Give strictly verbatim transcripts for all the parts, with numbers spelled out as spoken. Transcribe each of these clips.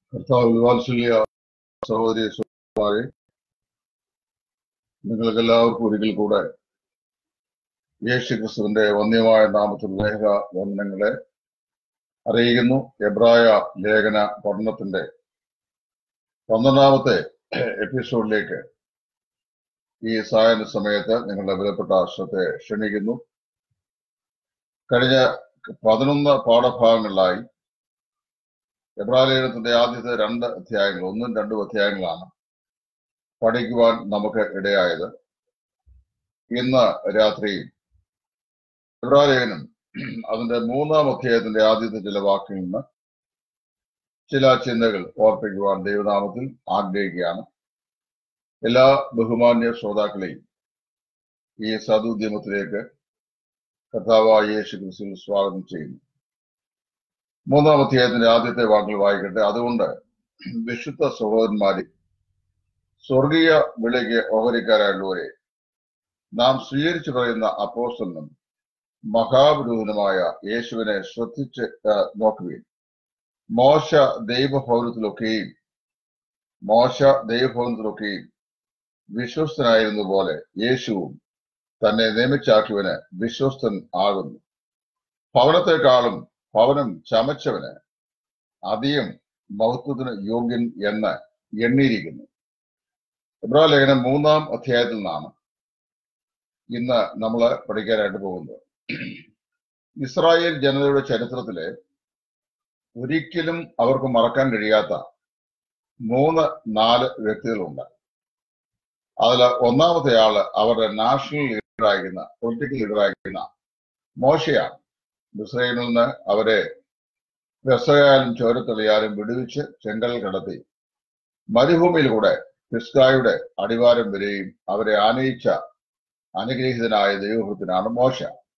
കർത്താവിൽ വാത്സല്യ സഹോദരി സഹോദരന്മാരെ, നിങ്ങൾക്ക് എല്ലാവർക്കും ഒരിക്കൽ കൂടെ യേശു ക്രിസ്തുവിന്റെ വന്യമായ നാമത്തിൽ ലേഖ വന്ദനങ്ങളെ അറിയിക്കുന്നു. എബ്രായ ലേഖന പഠനത്തിന്റെ പന്ത്രണ്ടാമത്തെ എപ്പിസോഡിലേക്ക് ഈ സായന സമയത്ത് നിങ്ങളുടെ വിലപ്പെട്ട ശ്രദ്ധയെ ക്ഷണിക്കുന്നു. കഴിഞ്ഞ പതിനൊന്ന് പാഠഭാഗങ്ങളിലായി എബ്രായ ലേഖനത്തിന്റെ ആദ്യത്തെ രണ്ട് അധ്യായങ്ങൾ ഒന്നും രണ്ടും അധ്യായങ്ങളാണ് പഠിക്കുവാൻ നമുക്ക് ഇടയായത്. ഇന്ന് രാത്രി എബ്രായ ലേഖനം അതിന്റെ മൂന്നാം അധ്യായത്തിന്റെ ആദ്യത്തെ ചില വാക്കിൽ നിന്ന് ചില ചിന്തകൾ ഓർപ്പിക്കുവാൻ ദൈവനാമത്തിൽ ആഗ്രഹിക്കുകയാണ്. എല്ലാ ബഹുമാന്യ ശ്രോതാക്കളെയും ഈ സദുദ്യമത്തിലേക്ക് കർത്താവായ യേശു ക്രിസ്തുവിൽ സ്വാഗതം ചെയ്യുന്നു. മൂന്നാം അധ്യായത്തിന്റെ ആദ്യത്തെ വാക്കുകൾ വായിക്കട്ടെ. അതുകൊണ്ട് വിശുദ്ധ സഹോദരന്മാരെ, സ്വർഗീയ വിളിക്ക് ഓഹരിക്കാരായുള്ളവരെ, നാം സ്വീകരിച്ചു പറയുന്ന അപ്പോസ്തലനും മഹാപുരോഹിതനുമായ യേശുവിനെ ശ്രദ്ധിച്ച് നോക്കുകയും മോശ ദൈവഭവനത്തിലൊക്കെയും മോശ ദൈവഭവനത്തിലൊക്കെയും വിശ്വസ്തനായിരുന്നു പോലെ യേശുവും തന്നെ നിയമിച്ചാക്കിയവന് വിശ്വസ്തൻ ആകുന്നു. ഭവനത്തെക്കാളും ഭവനം ചമച്ചവന് അധികം മഹത്വത്തിന് യോഗ്യൻ എന്ന് എണ്ണിയിരിക്കുന്നു. എബ്രായ ലേഖനം മൂന്നാം അധ്യായത്തിൽ നിന്നാണ് ഇന്ന് നമ്മൾ പഠിക്കാനായിട്ട് പോകുന്നത്. ഇസ്രായേൽ ജനതയുടെ ചരിത്രത്തിലെ ഒരിക്കലും അവർക്ക് മറക്കാൻ കഴിയാത്ത മൂന്ന് നാല് വ്യക്തികളുണ്ട്. അതിൽ ഒന്നാമത്തെ ആള് അവരുടെ നാഷണൽ ലീഡറായിരിക്കുന്ന പൊളിറ്റിക്കൽ ലീഡറായിരിക്കുന്ന മോശയാണ്. മിസ്രയീമിൽ നിന്ന് അവരെ രസയാലും ചോരത്തെളിയാലും വിടുവിച്ച് ചെങ്കൽ കടത്തി മരുഭൂമിയിലൂടെ പിസ്കായുടെ അടിവാരം വരെയും അവരെ ആനയിച്ച അനുഗ്രഹീതനായ ദൈവഭക്തനാണ് മോശ.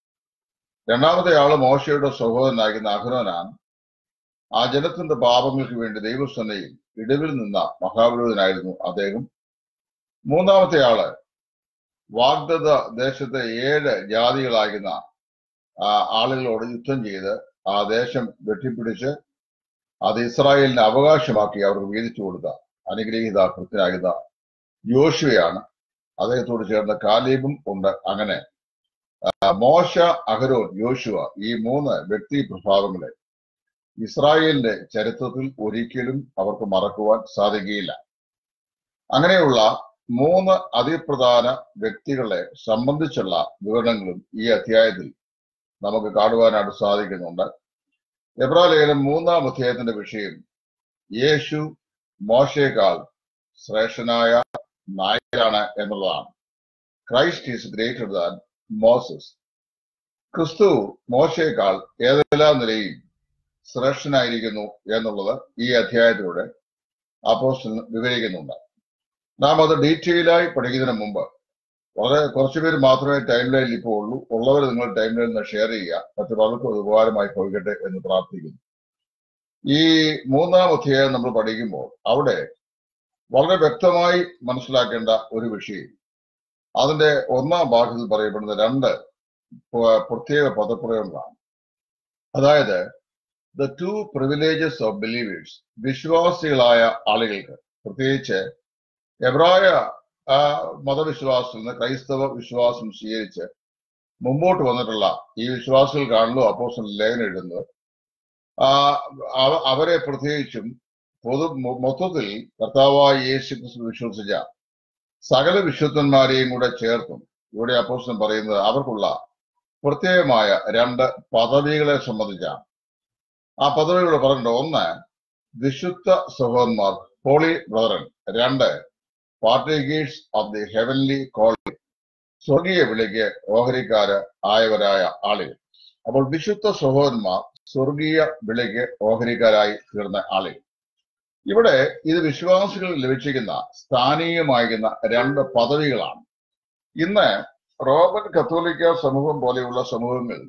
രണ്ടാമത്തെ ആള് മോശയുടെ സഹോദരനായിരിക്കുന്ന അഹ്റോനാണ്. ആ ജനത്തിന്റെ പാപങ്ങൾക്ക് വേണ്ടി ദൈവസേനയിൽ ഇടിവിൽ നിന്ന മഹാപുരോഹിതനായിരുന്നു അദ്ദേഹം. മൂന്നാമത്തെ ആള് വാഗ്ദത്ത ദേശത്തെ ഏഴ് ജാതികളായിരുന്ന ആ ആളുകളോട് യുദ്ധം ചെയ്ത് ആ ദേശം വെട്ടിപ്പിടിച്ച് അത് ഇസ്രായേലിന് അവകാശമാക്കി അവർക്ക് വീതിച്ചു കൊടുത്ത അനുഗ്രഹീത കൃത്യനായിരുന്ന യോശുവയാണ്. അദ്ദേഹത്തോട് ചേർന്ന കാലേബും ഉണ്ട്. അങ്ങനെ മോശ, അഹരോൻ, യോശുവ ഈ മൂന്ന് വ്യക്തി പ്രഭാവങ്ങളെ ഇസ്രായേലിന്റെ ചരിത്രത്തിൽ ഒരിക്കലും അവർക്ക് മറക്കുവാൻ സാധിക്കുകയില്ല. അങ്ങനെയുള്ള മൂന്ന് അതിപ്രധാന വ്യക്തികളെ സംബന്ധിച്ചുള്ള വിവരണങ്ങളും ഈ അധ്യായത്തിൽ നമുക്ക് കാണുവാനായിട്ട് സാധിക്കുന്നുണ്ട്. എബ്രായ ലേഖനം മൂന്നാം അധ്യായത്തിന്റെ വിഷയം യേശു മോശയേക്കാൾ ശ്രേഷ്ഠനായ നായകനാണ് എന്നുള്ളതാണ്. Christ is greater than Moses. ക്രിസ്തു മോശയേക്കാൾ ഏതെല്ലാം നിലയിൽ ശ്രേഷ്ഠനായിരിക്കുന്നു എന്നുള്ളത് ഈ അധ്യായത്തിലൂടെ അപ്പോസ്തലൻ വിവരിക്കുന്നുണ്ട്. നാം അത് ഡീറ്റെയിലായി പഠിക്കുന്നതിന് മുമ്പ് വളരെ കുറച്ചുപേര് മാത്രമേ ടൈം ലൈനിൽ ഇപ്പോൾ ഉള്ളൂ. ഉള്ളവർ നിങ്ങൾ ടൈം ലൈനിൽ നിന്ന് ഷെയർ ചെയ്യുക. മറ്റു പലർക്കും അത് ഉപകാരമായി ഭവിക്കട്ടെ എന്ന് പ്രാർത്ഥിക്കുന്നു. ഈ മൂന്നാം അധ്യായം നമ്മൾ പഠിക്കുമ്പോൾ അവിടെ വളരെ വ്യക്തമായി മനസ്സിലാക്കേണ്ട ഒരു വിഷയം, അതിന്റെ ഒന്നാം ഭാഗത്തിൽ പറയപ്പെടുന്ന രണ്ട് പ്രത്യേക പദപ്രയോഗങ്ങളാണ്. അതായത് the two privileges of believers, വിശ്വാസികളായ ആളുകൾക്ക്, പ്രത്യേകിച്ച് എബ്രായ ആ മതവിശ്വാസത്തിൽ നിന്ന് ക്രൈസ്തവ വിശ്വാസം സ്വീകരിച്ച് മുമ്പോട്ട് വന്നിട്ടുള്ള ഈ വിശ്വാസികൾക്കാണല്ലോ അപ്പോസ്തലൻ ലേഖനം എഴുതുന്നത്. ആ അവരെ പ്രത്യേകിച്ചും പൊതു മൊത്തത്തിൽ കർത്താവായ യേശു ക്രിസ്തു വിശ്വസിച്ച സകല വിശുദ്ധന്മാരെയും കൂടെ ചേർത്തും ഇവിടെ അപ്പോസ്തലൻ പറയുന്നത് അവർക്കുള്ള പ്രത്യേകമായ രണ്ട് പദവികളെ സംബന്ധിച്ചാണ്. ആ പദവികൾ പറഞ്ഞിട്ടുണ്ട്. ഒന്ന്, വിശുദ്ധ സഹോദരന്മാർ, ഹോളി ബ്രദറൻ. രണ്ട്, partakers of the heavenly calling, സ്വർഗീയ വിളിക്ക് ഓഹരിക്കാര് ആയവരായ ആളുകൾ. അപ്പോൾ വിശുദ്ധ സഹോദരന്മാർ സ്വർഗീയ വിളിക്ക് ഓഹരിക്കാരായി തീർന്ന ആളുകൾ. ഇവിടെ ഇത് വിശ്വാസികൾ ലഭിച്ചിരിക്കുന്ന സ്ഥാനീയമായിരിക്കുന്ന രണ്ട് പദവികളാണ്. ഇന്ന് റോമൻ കത്തോലിക്ക സമൂഹം പോലെയുള്ള സമൂഹങ്ങളിൽ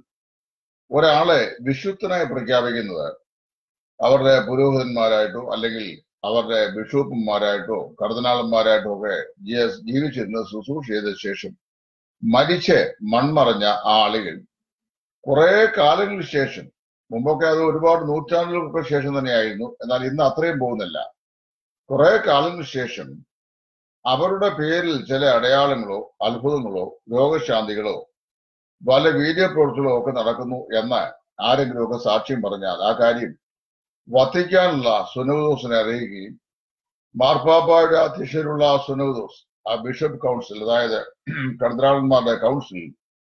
ഒരാളെ വിശുദ്ധനായി പ്രഖ്യാപിക്കുന്നത് അവരുടെ പുരോഹിതന്മാരായിട്ടോ അല്ലെങ്കിൽ അവരുടെ ബിഷപ്പുമാരായിട്ടോ കർദിനാളന്മാരായിട്ടോ ഒക്കെ ജീവിച്ചിരുന്ന് ശുശ്രൂഷ ചെയ്ത ശേഷം മരിച്ച് മൺമറഞ്ഞ ആ ആളുകൾ കുറെ കാലങ്ങൾക്ക് ശേഷം മുമ്പൊക്കെ അത് ഒരുപാട് നൂറ്റാണ്ടുകൾക്ക് ശേഷം തന്നെയായിരുന്നു. എന്നാൽ ഇന്ന് അത്രയും പോകുന്നില്ല. കുറെ കാലത്തിന് ശേഷം അവരുടെ പേരിൽ ചില അടയാളങ്ങളോ അത്ഭുതങ്ങളോ രോഗശാന്തികളോ പല വീഡിയോ പ്രവർത്തനങ്ങളോ ഒക്കെ നടക്കുന്നു എന്ന് ആരെങ്കിലുമൊക്കെ സാക്ഷ്യം പറഞ്ഞാൽ ആ കാര്യം വത്തിക്കാനുള്ള സുനഹദോസിനെ അറിയിക്കുകയും മാർപ്പാപ്പായുടെ അധ്യക്ഷനുള്ള സുനഹദോസ്, ആ ബിഷപ്പ് കൗൺസിൽ, അതായത് കർദ്ദിനാളന്മാരുടെ കൗൺസിൽ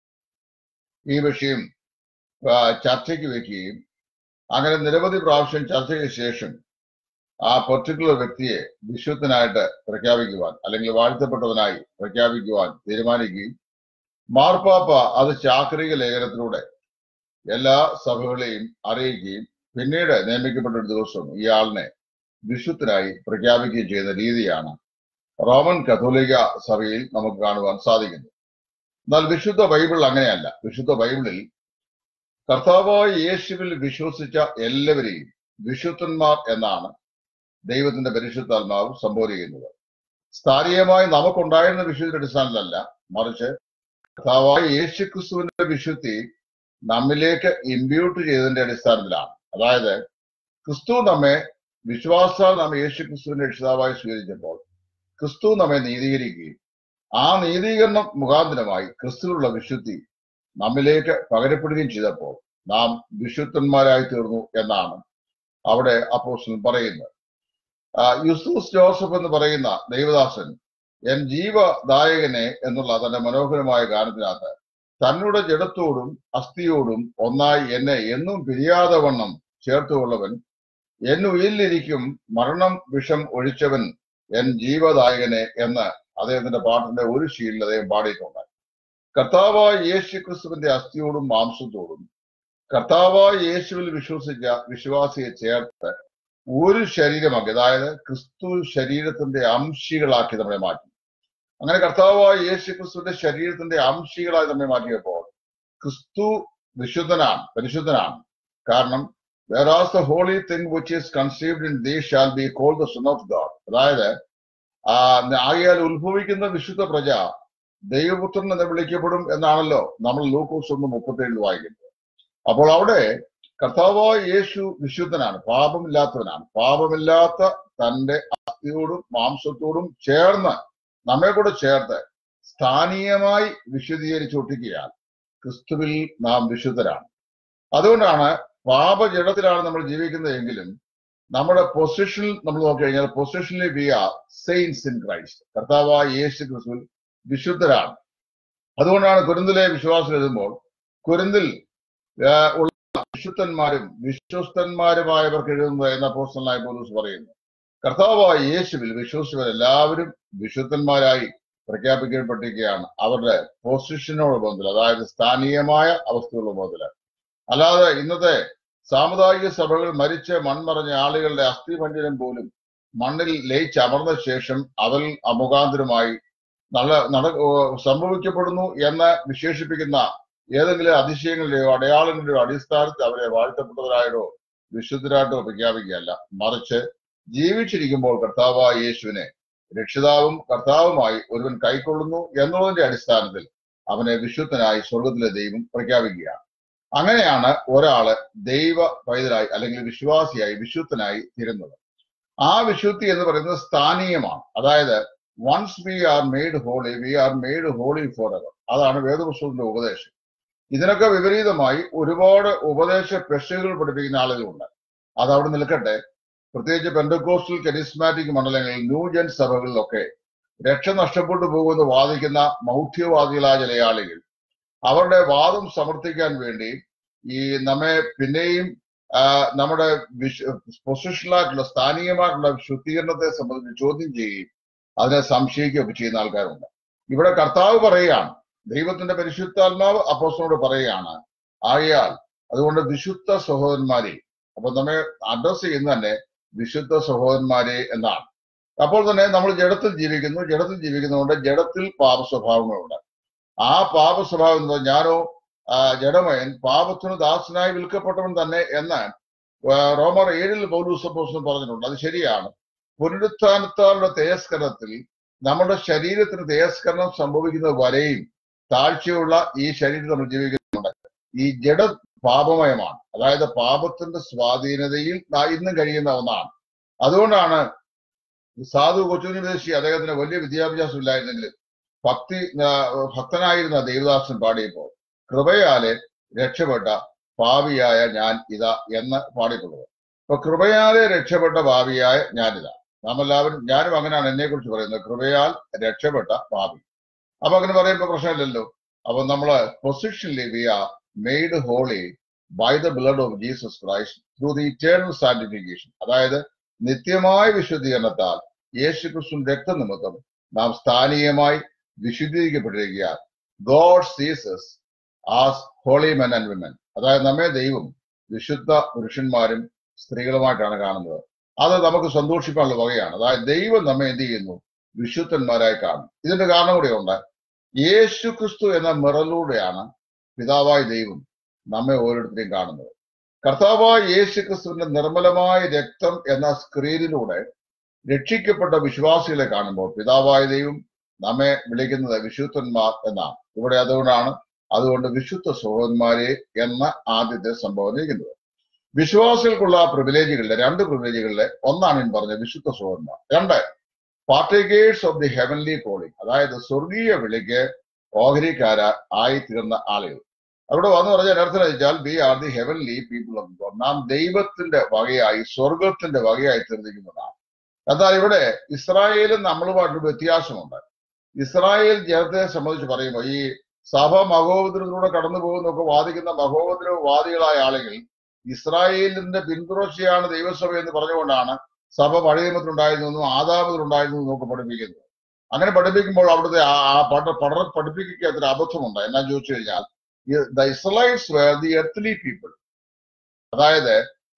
ഈ വിഷയം ചർച്ചയ്ക്ക് വെക്കുകയും അങ്ങനെ നിരവധി പ്രാവശ്യം ചർച്ചയ്ക്ക് ശേഷം ആ പെർട്ടിക്കുലർ വ്യക്തിയെ വിശുദ്ധനായിട്ട് പ്രഖ്യാപിക്കുവാൻ അല്ലെങ്കിൽ വാഴ്ത്തപ്പെട്ടവനായി പ്രഖ്യാപിക്കുവാൻ തീരുമാനിക്കുകയും മാർപ്പാപ്പ അത് ചാക്രിക ലേഖനത്തിലൂടെ എല്ലാ സഭകളെയും അറിയിക്കുകയും പിന്നീട് നിയമിക്കപ്പെട്ട ഒരു ദിവസം ഇയാളിനെ വിശുദ്ധനായി പ്രഖ്യാപിക്കുകയും ചെയ്യുന്ന രീതിയാണ് റോമൻ കത്തോലിക്ക സഭയിൽ നമുക്ക് കാണുവാൻ സാധിക്കുന്നത്. എന്നാൽ വിശുദ്ധ ബൈബിൾ അങ്ങനെയല്ല. വിശുദ്ധ ബൈബിളിൽ കർത്താവായ യേശുവിൽ വിശ്വസിച്ച എല്ലാവരെയും വിശുദ്ധന്മാർ എന്നാണ് ദൈവത്തിന്റെ പരിശുദ്ധാത്മാവ് സംബോധിക്കുന്നത്. സ്ഥാനീയമായി നമുക്കുണ്ടായിരുന്ന വിശുദ്ധിയുടെ അടിസ്ഥാനത്തിലല്ല, മറിച്ച് കർത്താവായ യേശു ക്രിസ്തുവിന്റെ വിശുദ്ധി നമ്മിലേക്ക് ഇമ്പ്യൂട്ട് ചെയ്തതിന്റെ അടിസ്ഥാനത്തിലാണ്. അതായത് ക്രിസ്തു നമ്മെ വിശ്വാസാൽ നാം യേശു ക്രിസ്തുവിന്റെ രക്ഷിതാവായി സ്വീകരിച്ചപ്പോൾ ക്രിസ്തു നമ്മെ നീതീകരിക്കുകയും ആ നീതീകരണം മുഖാന്തരമായി ക്രിസ്തുവിലുള്ള വിശുദ്ധി നമ്മിലേക്ക് പകരപ്പെടുകയും ചെയ്തപ്പോൾ നാം വിശുദ്ധന്മാരായി തീർന്നു എന്നാണ് അവിടെ അപ്പോസ്തലൻ പറയുന്നത്. യൂസൂസ് ജോസഫ് എന്ന് പറയുന്ന ദൈവദാസൻ എൻ ജീവദായകനെ എന്നുള്ള തന്റെ മനോഹരമായ ഗാനത്തിനകത്ത് തന്നുടെ ജഡത്തോടും അസ്ഥിയോടും ഒന്നായി എന്നെ എന്നും പിരിയാതെ വണ്ണം ചേർത്തുകൊള്ളവൻ എന്നുയിലിരിക്കും മരണം വിഷം ഒഴിച്ചവൻ എൻ ജീവദായകനെ എന്ന് അദ്ദേഹത്തിന്റെ പാട്ടിന്റെ ഒരു ശീലിൽ അദ്ദേഹം പാടിയിട്ടുണ്ട്. കർത്താവായ യേശു ക്രിസ്തുവിന്റെ അസ്ഥിയോടും മാംസത്തോടും കർത്താവായ യേശുവിൽ വിശ്വസിച്ച വിശ്വാസിയെ ചേർത്ത് ഒരു ശരീരമാക്കി, അതായത് ക്രിസ്തു ശരീരത്തിന്റെ അംശികളാക്കി നമ്മളെ മാറ്റി. അങ്ങനെ കർത്താവായ യേശു ക്രിസ്തുവിന്റെ ശരീരത്തിന്റെ അംശികളായി നമ്മെ മാറ്റിയപ്പോൾ ക്രിസ്തു വിശുദ്ധനാണ്, പരിശുദ്ധനാണ്. കാരണം whereas the holy thing which is conceived in thee shall be called the son of God, അതായത് ആകയാൽ ഉത്ഭവിക്കുന്ന വിശുദ്ധ പ്രജ ദൈവപുത്രൻ എന്ന് വിളിക്കപ്പെടും എന്നാണല്ലോ നമ്മൾ ലൂക്കോസ് ഒന്ന് മുപ്പത്തേഴിൽ വായിക്കുന്നത്. അപ്പോൾ അവിടെ കർത്താവായ യേശു വിശുദ്ധനാണ്, പാപമില്ലാത്തവനാണ്. പാപമില്ലാത്ത തന്റെ അസ്ഥിയോടും മാംസത്തോടും ചേർന്ന് നമ്മെ കൂടെ ചേർത്ത് സ്ഥാനീയമായി വിശുദ്ധീകരിച്ചൊട്ടിക്കുകയാൽ ക്രിസ്തുവിൽ നാം വിശുദ്ധരാണ്. അതുകൊണ്ടാണ് പാപജഡത്തിലാണ് നമ്മൾ ജീവിക്കുന്നതെങ്കിലും നമ്മുടെ പൊസിഷനിൽ നമ്മൾ നോക്കിക്കഴിഞ്ഞാൽ പൊസിഷനിൽ we are saints in Christ. കർത്താവായ യേശു ക്രിസ്തുവിൽ വിശുദ്ധരാണ്. അതുകൊണ്ടാണ് കൊരിന്തിലെ വിശ്വാസം എഴുതുമ്പോൾ കൊരിന്തിൽ ഉള്ള വിശുദ്ധന്മാരും വിശ്വസ്തന്മാരുമായവർക്ക് എഴുതുന്നത് എന്ന അപ്പോസ്തലനായ പൗലോസ് പറയുന്നു. കർത്താവായ യേശുവിൽ വിശ്വസിച്ചവർ എല്ലാവരും വിശുദ്ധന്മാരായി പ്രഖ്യാപിക്കപ്പെട്ടിരിക്കുകയാണ് അവരുടെ പൊസിഷനോട് ബന്ധത്തിൽ, അതായത് സ്ഥാനീയമായ അവസ്ഥയുള്ള ബന്ധത്തിൽ. അല്ലാതെ ഇന്നത്തെ സാമുദായിക സഭകൾ മരിച്ച് മൺമറഞ്ഞ ആളുകളുടെ അസ്ഥിഭഞ്ജനം പോലും മണ്ണിൽ ലയിച്ചമർന്ന ശേഷം അവൽ അമുഖാന്തരമായി നല്ല നട സംഭവിക്കപ്പെടുന്നു എന്ന് വിശേഷിപ്പിക്കുന്ന ഏതെങ്കിലും അതിശയങ്ങളുടെയോ അടയാളങ്ങളുടെയോ അടിസ്ഥാനത്തിൽ അവരെ വാഴ്ത്തപ്പെട്ടവരായിട്ടോ വിശുദ്ധരായിട്ടോ പ്രഖ്യാപിക്കുകയല്ല, മറിച്ച് ജീവിച്ചിരിക്കുമ്പോൾ കർത്താവായ യേശുവിനെ രക്ഷിതാവും കർത്താവുമായി ഒരുവൻ കൈക്കൊള്ളുന്നു എന്നുള്ളതിന്റെ അടിസ്ഥാനത്തിൽ അവനെ വിശുദ്ധനായി സ്വർഗത്തിലെ ദൈവം പ്രഖ്യാപിക്കുകയാണ്. അങ്ങനെയാണ് ഒരാള് ദൈവ പൈതലായി അല്ലെങ്കിൽ വിശ്വാസിയായി വിശുദ്ധനായി തീരുന്നത്. ആ വിശുദ്ധി എന്ന് പറയുന്നത് സ്ഥാനീയമാണ്. അതായത് once we are made holy we are made holy forever. അതാണ് വേദപുസ്തകത്തിന്റെ ഉപദേശം. ഇതിനൊക്കെ വിപരീതമായി ഒരുപാട് ഉപദേശ പെശകുകൾ പഠിപ്പിക്കുന്ന ആളുകളുണ്ട്. അത് അവിടെ നിൽക്കട്ടെ. പ്രത്യേകിച്ച് പെന്തക്കോസ്റ്റൽ കരിസ്മാറ്റിക് മണ്ഡലങ്ങളിൽ ന്യൂജൻ സഭകളിലൊക്കെ രക്ഷ നഷ്ടപ്പെട്ടു പോകുമെന്ന് വാദിക്കുന്ന മൗഢ്യവാദികളായ ചില ആളുകൾ അവരുടെ വാദം സമർത്ഥിക്കാൻ വേണ്ടി ഈ നമ്മെ പിന്നെയും നമ്മുടെ പൊസിഷനിലായിട്ടുള്ള സ്ഥാനീയമായിട്ടുള്ള ശുദ്ധീകരണത്തെ സംബന്ധിച്ച് ചോദ്യം ചെയ്യുകയും അതിനെ സംശയിക്കുകയൊക്കെ ചെയ്യുന്ന ആൾക്കാരുണ്ട്. ഇവിടെ കർത്താവ് പറയുകയാണ്, ദൈവത്തിന്റെ പരിശുദ്ധാത്മാവ് അപ്പോസ്തലനോട് പറയുകയാണ്, ആകയാൽ അതുകൊണ്ട് വിശുദ്ധ സഹോദരന്മാരെ, അപ്പൊ നമ്മെ അഡ്രസ് ചെയ്യുന്ന തന്നെ വിശുദ്ധ സഹോദരന്മാരെ എന്നാണ്. അപ്പോൾ തന്നെ നമ്മൾ ജഡത്തിൽ ജീവിക്കുന്നു. ജഡത്തിൽ ജീവിക്കുന്നതുകൊണ്ട് ജഡത്തിൽ പാപ സ്വഭാവങ്ങളുണ്ട്. ആ പാപ സ്വഭാവം എന്ന് പറഞ്ഞാൽ ഞാനോ ജഡമയൻ പാപത്തിന് ദാസനായി വിൽക്കപ്പെട്ടവൻ തന്നെ എന്ന് റോമർ ഏഴിൽ പൗലോസ് അപ്പോസ്തലൻ പറഞ്ഞിട്ടുണ്ട്. അത് ശരിയാണ്. പുനരുത്ഥാനത്താലുള്ള തേജസ്കരണത്തിൽ നമ്മുടെ ശരീരത്തിന് തേജസ്കരണം സംഭവിക്കുന്നത് വരെയും താഴ്ചയുള്ള ഈ ശരീരം നമ്മൾ ജീവിക്കുന്നുണ്ട്. ഈ ജഡ പാപമയമാണ്. അതായത് പാപത്തിന്റെ സ്വാധീനതയിൽ ഇന്നും കഴിയുന്ന ഒന്നാണ്. അതുകൊണ്ടാണ് സാധു കൊച്ചുനിദേശി അദ്ദേഹത്തിന് വലിയ വിദ്യാഭ്യാസം ഇല്ലായിരുന്നെങ്കിലും ഭക്തി ഭക്തനായിരുന്ന ദേവദാസൻ പാടിയപ്പോൾ കൃപയാലെ രക്ഷപ്പെട്ട പാപിയായ ഞാൻ ഇതാ എന്ന് പാടിയിട്ടുള്ളത്. അപ്പൊ കൃപയാലെ രക്ഷപ്പെട്ട പാപിയായ ഞാനിതാ. നാം എല്ലാവരും, ഞാനും അങ്ങനെയാണ് എന്നെ കുറിച്ച് പറയുന്നത്, കൃപയാൽ രക്ഷപ്പെട്ട പാപി. അപ്പൊ അങ്ങനെ പറയുമ്പോ പ്രശ്നമില്ലല്ലോ. അപ്പൊ നമ്മള് പൊസിഷനിലി we are made holy by the blood of Jesus Christ through the eternal sanctification. അതായത് നിത്യമായ വിശുദ്ധീകരണത്താൽ യേശു ക്രിസ്തുവിന്റെ രക്തനിമിത്തം നാം സ്ഥാനീയമായി വിശുദ്ധീകരിക്കപ്പെട്ടിരിക്കുകയാണ്. God sees us as holy men and women. അതായത് നമ്മെ ദൈവം വിശുദ്ധ പുരുഷന്മാരും സ്ത്രീകളുമായിട്ടാണ് കാണുന്നത്. അത് നമുക്ക് സന്തോഷിക്കാനുള്ള വകയാണ്. അതായത് ദൈവം നമ്മെ എന്ത് ചെയ്യുന്നു? വിശുദ്ധന്മാരായി കാണും. ഇതിന്റെ കാരണം കൂടെ ഉണ്ട്. യേശു ക്രിസ്തു എന്ന മിററിലൂടെയാണ് പിതാവായ ദൈവം നമ്മെ ഓരോരുത്തരെയും കാണുന്നത്. കർത്താവായ യേശു ക്രിസ്തുവിന്റെ നിർമ്മലമായ രക്തം എന്ന സ്ക്രീനിലൂടെ രക്ഷിക്കപ്പെട്ട വിശ്വാസികളെ കാണുമ്പോൾ പിതാവായ ദൈവം നമ്മെ വിളിക്കുന്നത് വിശുദ്ധന്മാർ എന്നാണ്. ഇവിടെ അതുകൊണ്ടാണ് അതുകൊണ്ട് വിശുദ്ധ സഹോദരന്മാരെ എന്ന ആദ്യത്തെ സംഭവം ഇരിക്കുന്നത്. വിശ്വാസികൾക്കുള്ള പ്രിവിലേജുകളിലെ രണ്ട് പ്രിവിലേജുകളിലെ ഒന്നാണ് ഞാൻ പറഞ്ഞത് വിശുദ്ധ സഹോദരന്മാർ. രണ്ട്, partakers of the heavenly calling, അതായത് സ്വർഗീയ വിളിക്ക് ഓഹരിക്കാര ആയി തീർന്ന ആളുകൾ. അവിടെ വന്നു പറഞ്ഞാൽ അർത്ഥം വെച്ചാൽ we are the heavenly people of God. നാം ദൈവത്തിന്റെ വകയായി സ്വർഗത്തിന്റെ വകയായി തീർന്നിരിക്കുന്നതാണ്. എന്നാൽ ഇവിടെ ഇസ്രായേലും നമ്മളുമായിട്ട് വ്യത്യാസമുണ്ട്. ഇസ്രായേൽ ജനത്തെ സംബന്ധിച്ച് പറയുമ്പോൾ ഈ സഭ മഹോപദ്രവത്തിലൂടെ കടന്നു പോകുന്നൊക്കെ വാദിക്കുന്ന മഹോപദ്രവവാദികളായ ആളുകൾ ഇസ്രായേലിന്റെ പിന്തുടർച്ചയാണ് ദൈവസഭ എന്ന് പറഞ്ഞുകൊണ്ടാണ് സഭ പഴയ നിയമത്തിലുണ്ടായിരുന്നെന്നും ആദാമത്തിലുണ്ടായിരുന്നു എന്നൊക്കെ പഠിപ്പിക്കുന്നത്. അങ്ങനെ പഠിപ്പിക്കുമ്പോൾ അവിടുത്തെ ആ പഠ പഠന പഠിപ്പിക്കാത്തൊരു അബദ്ധമുണ്ട്. എന്നാ ചോദിച്ചു കഴിഞ്ഞാൽ the Israels were the earthly people, അതായത്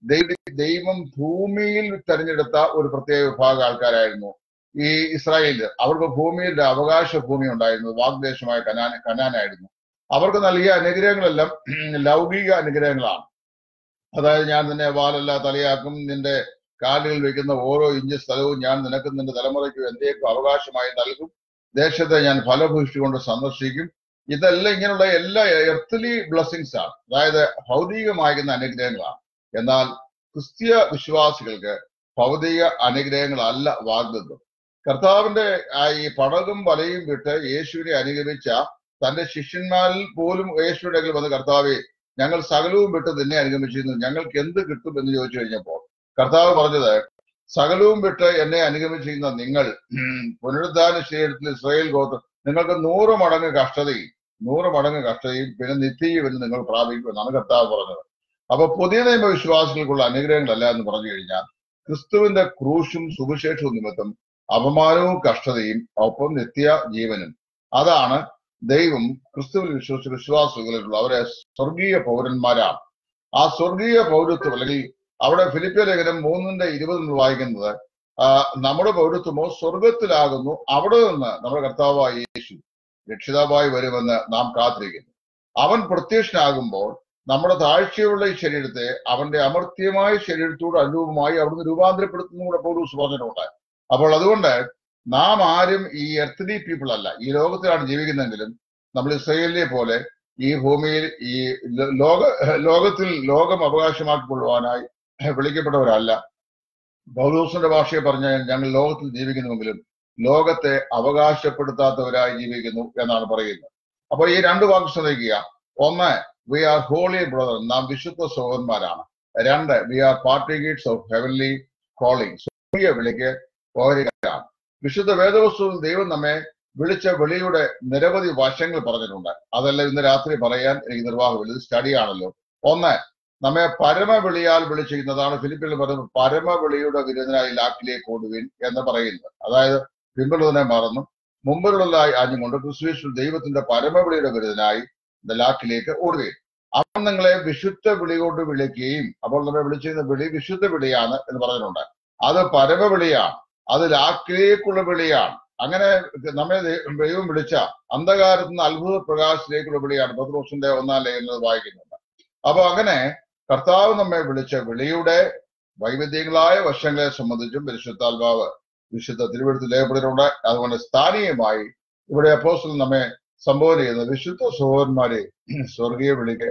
ദൈവം ഭൂമിയിൽ തെരഞ്ഞെടുത്ത ഒരു പ്രത്യേക വിഭാഗം ആൾക്കാരായിരുന്നു ഈ ഇസ്രായേലിൽ. അവർക്ക് ഭൂമിയുടെ അവകാശ ഭൂമി ഉണ്ടായിരുന്നു, വാഗ്ദേശമായ കനാൻ കനാനായിരുന്നു. അവർക്ക് നൽകിയ അനുഗ്രഹങ്ങളെല്ലാം ലൗകിക അനുഗ്രഹങ്ങളാണ്. അതായത് ഞാൻ നിന്നെ വാലല്ല തലയാക്കും, നിന്റെ കാലുകൾ വെക്കുന്ന ഓരോ ഇഞ്ച് സ്ഥലവും ഞാൻ നിനക്കും നിന്റെ തലമുറയ്ക്കും എന്തേക്കും അവകാശമായി നൽകും, ദേശത്തെ ഞാൻ ഫലഭൂഷ്ടി കൊണ്ട് സന്ദർശിക്കും. ഇതെല്ലാം ഇങ്ങനെയുള്ള എല്ലാ എർത്തലി ബ്ലെസ്സിങ്സ് ആണ്, അതായത് ഭൗതികമാകുന്ന അനുഗ്രഹങ്ങളാണ്. എന്നാൽ ക്രിസ്തീയ വിശ്വാസികൾക്ക് ഭൗതിക അനുഗ്രഹങ്ങളല്ല വാഗ്ദത്തം. കർത്താവിന്റെ ഈ പടകും വലയും വിട്ട് യേശുവിനെ അനുഗമിച്ച തന്റെ ശിഷ്യന്മാരിൽ പോലും യേശുവിന്റെ അടുക്കൽ വന്ന് കർത്താവെ ഞങ്ങൾ സകലവും വിട്ട് നിന്നെ അനുഗമിച്ചിരുന്നു, ഞങ്ങൾക്ക് എന്ത് കിട്ടും എന്ന് ചോദിച്ചു കഴിഞ്ഞപ്പോൾ കർത്താവ് പറഞ്ഞത്, സകലവും വിട്ട് എന്നെ അനുഗമിച്ചിരുന്ന നിങ്ങൾ പുനരുദ്ധാന ശരീരത്തിൽ ഇസ്രായേൽ ഗോത്രം നിങ്ങൾക്ക് നൂറ് മടങ്ങ് കഷ്ടതയും നൂറ് മടങ്ങ് കഷ്ടതയും പിന്നെ നിത്യജീവനും നിങ്ങൾ പ്രാപിക്കുമെന്നാണ് കർത്താവ് പറഞ്ഞത്. അപ്പൊ പുതിയ നിയമ വിശ്വാസികൾക്കുള്ള അനുഗ്രഹങ്ങളല്ല എന്ന് പറഞ്ഞു കഴിഞ്ഞാൽ ക്രിസ്തുവിന്റെ ക്രൂശും സുവിശേഷവും നിമിത്തം അപമാനവും കഷ്ടതയും ഒപ്പം നിത്യ ജീവനും. അതാണ് ദൈവം ക്രിസ്തുവിൽ വിശ്വസിച്ച വിശ്വാസികളിലുള്ള അവരെ സ്വർഗീയ പൗരന്മാരാണ്. ആ സ്വർഗീയ പൗരത്വം അല്ലെങ്കിൽ അവിടെ ഫിലിപ്പിയ ലേഖനം മൂന്നിന്റെ ഇരുപതിൽ വായിക്കുന്നത് നമ്മുടെ പൗരത്വമോ സ്വർഗത്തിലാകുന്നു, അവിടെ നിന്ന് നമ്മുടെ കർത്താവായ യേശു രക്ഷിതാവായി വരുമെന്ന് നാം കാത്തിരിക്കുന്നു. അവൻ പ്രത്യക്ഷനാകുമ്പോൾ നമ്മുടെ താഴ്ചയുള്ള ഈ ശരീരത്തെ അവന്റെ അമർത്യമായ ശരീരത്തോട് അനുരൂപമായി അവിടുന്ന് രൂപാന്തരപ്പെടുത്തുന്നൂടെ പൗലോസ് പറഞ്ഞിട്ടുണ്ട്. അപ്പോൾ അതുകൊണ്ട് നാം ആരും ഈ എർത്തലി പീപ്പിൾ അല്ല, ഈ ലോകത്തിലാണ് ജീവിക്കുന്നെങ്കിലും നമ്മൾ ഇസ്രായേലിനെ പോലെ ഈ ഭൂമിയിൽ ഈ ലോക ലോകത്തിൽ ലോകം അവകാശമാക്കിക്കൊള്ളുവാനായി വിളിക്കപ്പെട്ടവരല്ല. പൗലോസിന്റെ ഭാഷയെ പറഞ്ഞാൽ ഞങ്ങൾ ലോകത്തിൽ ജീവിക്കുന്നുവെങ്കിലും ലോകത്തെ അവകാശപ്പെടുത്താത്തവരായി ജീവിക്കുന്നു എന്നാണ് പറയുന്നത്. അപ്പൊ ഈ രണ്ട് വാക്ക് ശ്രദ്ധിക്കുക. ഒന്ന്, വി ആർ ഹോളി ബ്രദർ, നാം വിശുദ്ധ സഹോദരന്മാരാണ്. രണ്ട്, we are partakers of heavenly calling, സ്വർഗീയ വിളിക്ക് ഓഹരിക്കാരാണ്. വിശുദ്ധ വേദപുസ്തകത്തിൽ ദൈവം നമ്മെ വിളിച്ച വിളിയുടെ നിരവധി വശങ്ങൾ പറഞ്ഞിട്ടുണ്ട്. അതെല്ലാം ഇന്ന് രാത്രി പറയാൻ എനിക്ക് നിർവാഹമില്ല, ഇത് സ്റ്റഡിയാണല്ലോ. ഒന്ന്, നമ്മെ പരമവിളിയാൽ വിളിച്ചിരുന്നതാണ്. ഫിലിപ്പിൽ പറയുന്നത് പരമവിളിയുടെ വിരുദ്ധനായി ലാക്കിലേക്ക് ഓടുവിൻ എന്ന് പറയുന്നത്. അതായത് പിമ്പുള്ളതിനെ മറന്നു മുമ്പിലുള്ളതായി ആഞ്ഞുകൊണ്ട് ക്രിസ്തുയേശുവിൽ ദൈവത്തിന്റെ പരമവിളിയുടെ വിരുദ്ധനായി ലാക്കിലേക്ക് ഓടുകയും അവൻ നിങ്ങളെ വിശുദ്ധ വിളി കൊണ്ട് വിളിക്കുകയും, അപ്പോൾ നമ്മെ വിളിച്ചിരുന്ന വിളി വിശുദ്ധ വിളിയാണ് എന്ന് പറഞ്ഞിട്ടുണ്ട്. അത് പരമവിളിയാണ്, അത് ലാക്കിലേക്കുള്ള വിളിയാണ്. അങ്ങനെ നമ്മെ ദൈവം വിളിച്ച അന്ധകാരത്തിൽ നിന്ന് അത്ഭുത പ്രകാശത്തിലേക്കുള്ള വിളിയാണ് പത്രോസിന്റെ ഒന്നാം ലേഖനത്തിൽ വായിക്കുന്നുണ്ട്. അപ്പൊ അങ്ങനെ കർത്താവ് നമ്മെ വിളിച്ച വിളിയുടെ വൈവിധ്യങ്ങളായ വശങ്ങളെ സംബന്ധിച്ചും പരിശുദ്ധാത്മാവ് വിശുദ്ധ തിരുവെഴുത്തിൽ രേഖപ്പെടുത്തിയിട്ടുണ്ട്. അതുകൊണ്ട് സ്ഥാനീയമായി ഇവിടെ അപ്പോസ്തലൻ നമ്മെ സംബോധന ചെയ്യുന്നത് വിശുദ്ധ സഹോദരന്മാരെ സ്വർഗീയ വിളിക്ക്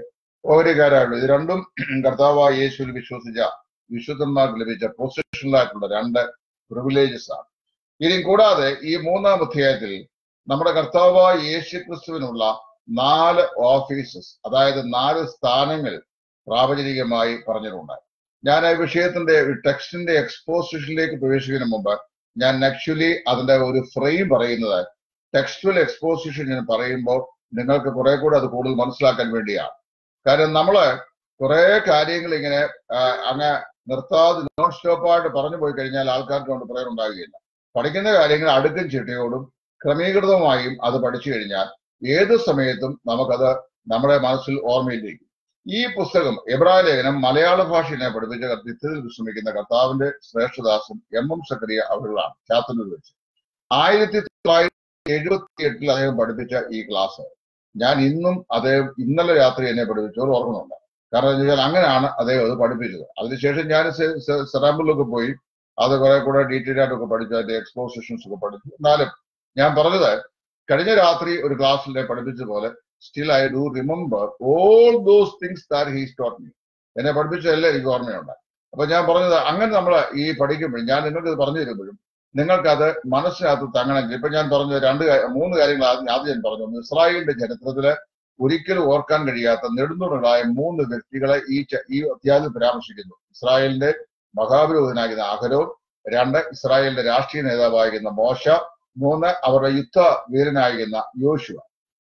ഓഹരിക്കാരായിട്ടുള്ള ഇത് രണ്ടും കർത്താവായ യേശുവിൽ വിശ്വസിച്ച വിശുദ്ധന്മാർക്ക് ലഭിച്ച പൊസിഷനിലായിട്ടുള്ള രണ്ട് പ്രിവിലേജസ് ആണ്. ഇനി കൂടാതെ ഈ മൂന്നാം അധ്യായത്തിൽ നമ്മുടെ കർത്താവായ യേശു ക്രിസ്തുവിനുള്ള നാല് ഓഫീസസ്, അതായത് നാല് സ്ഥാനങ്ങൾ പ്രാവചനികമായി പറഞ്ഞിട്ടുണ്ട്. ഞാൻ ആ വിഷയത്തിന്റെ ടെക്സ്റ്റിന്റെ എക്സ്പോസിഷനിലേക്ക് പ്രവേശിക്കുന്നതിന് മുമ്പ് ഞാൻ ആക്ച്വലി അതിന്റെ ഒരു ഫ്രെയിം പറയുന്നത് ടെക്സ്റ്റുവൽ എക്സ്പോസിഷൻ ഞാൻ പറയുമ്പോൾ നിങ്ങൾക്ക് കുറെ കൂടെ അത് കൂടുതൽ മനസ്സിലാക്കാൻ വേണ്ടിയാണ്. കാരണം നമ്മള് കുറെ കാര്യങ്ങൾ ഇങ്ങനെ അങ്ങ് നിർത്താതെ നോൺ സ്റ്റോപ്പായിട്ട് പറഞ്ഞു പോയി കഴിഞ്ഞാൽ ആൾക്കാർക്ക് കൊണ്ട് പറയാൻ ഉണ്ടാകുകയില്ല. പഠിക്കുന്ന കാര്യങ്ങൾ അടുക്കും ചിട്ടയോടും ക്രമീകൃതമായും അത് പഠിച്ചു കഴിഞ്ഞാൽ ഏത് സമയത്തും നമുക്കത് നമ്മുടെ മനസ്സിൽ ഓർമ്മയിലേക്ക്. ഈ പുസ്തകം എബ്രായ ലേഖനം മലയാള ഭാഷയെ പഠിപ്പിച്ച നിത്യത്തിൽ വിശ്രമിക്കുന്ന കർത്താവിന്റെ ശ്രേഷ്ഠദാസൻ എം എം സക്കറിയ അവരുകളാണ് ചാത്തന്നൂർ വെച്ച്. ആയിരത്തി തൊള്ളായിരത്തി എഴുപത്തി എട്ടിൽ അദ്ദേഹം പഠിപ്പിച്ച ഈ ക്ലാസ് ഞാൻ ഇന്നും അദ്ദേഹം ഇന്നലെ രാത്രി എന്നെ പഠിപ്പിച്ചവർ ഓർക്കുന്നുണ്ട്. കാരണം എന്താ വെച്ചാൽ അങ്ങനെയാണ് അദ്ദേഹം അത് പഠിപ്പിച്ചത്. അതിനുശേഷം ഞാൻ സെറാമ്പിളിലൊക്കെ പോയി അത് കുറെ കൂടെ ഡീറ്റെയിൽ ആയിട്ടൊക്കെ പഠിച്ചു, അതിന്റെ എക്സ്പോസിഷൻസ് ഒക്കെ പഠിച്ചു. എന്നാലും ഞാൻ പറഞ്ഞത് കഴിഞ്ഞ രാത്രി ഒരു ക്ലാസ്സിൽ പഠിപ്പിച്ച പോലെ still I do remember all those things that he taught me. എന്നെ പഠിപ്പിച്ചതെല്ലാം എനിക്ക് ഓർമ്മയുണ്ട്. അപ്പൊ ഞാൻ പറഞ്ഞത് അങ്ങനെ നമ്മൾ ഈ പഠിക്കുമ്പോഴും ഞാൻ നിങ്ങൾക്ക് ഇത് പറഞ്ഞു തരുമ്പോഴും നിങ്ങൾക്കത് മനസ്സിനകത്ത് തങ്ങണമെങ്കിൽ ഇപ്പൊ ഞാൻ പറഞ്ഞ രണ്ട് മൂന്ന് കാര്യങ്ങൾ ആദ്യം ആദ്യം ഞാൻ പറഞ്ഞു. ഇസ്രായേലിന്റെ ചരിത്രത്തില് ഒരിക്കലും ഓർക്കാൻ കഴിയാത്ത നെടുന്നുകളായ മൂന്ന് വ്യക്തികളെ ഈ ഈ അധ്യായത്തിൽ പരാമർശിക്കുന്നു. ഇസ്രായേലിന്റെ മഹാപുരോഹിതനാകുന്ന അഹരോൻ, രണ്ട് ഇസ്രായേലിന്റെ രാഷ്ട്രീയ നേതാവായിരുന്ന മോശ, മൂന്ന് അവരുടെ യുദ്ധ വീരനായിരുന്ന യോശുവ.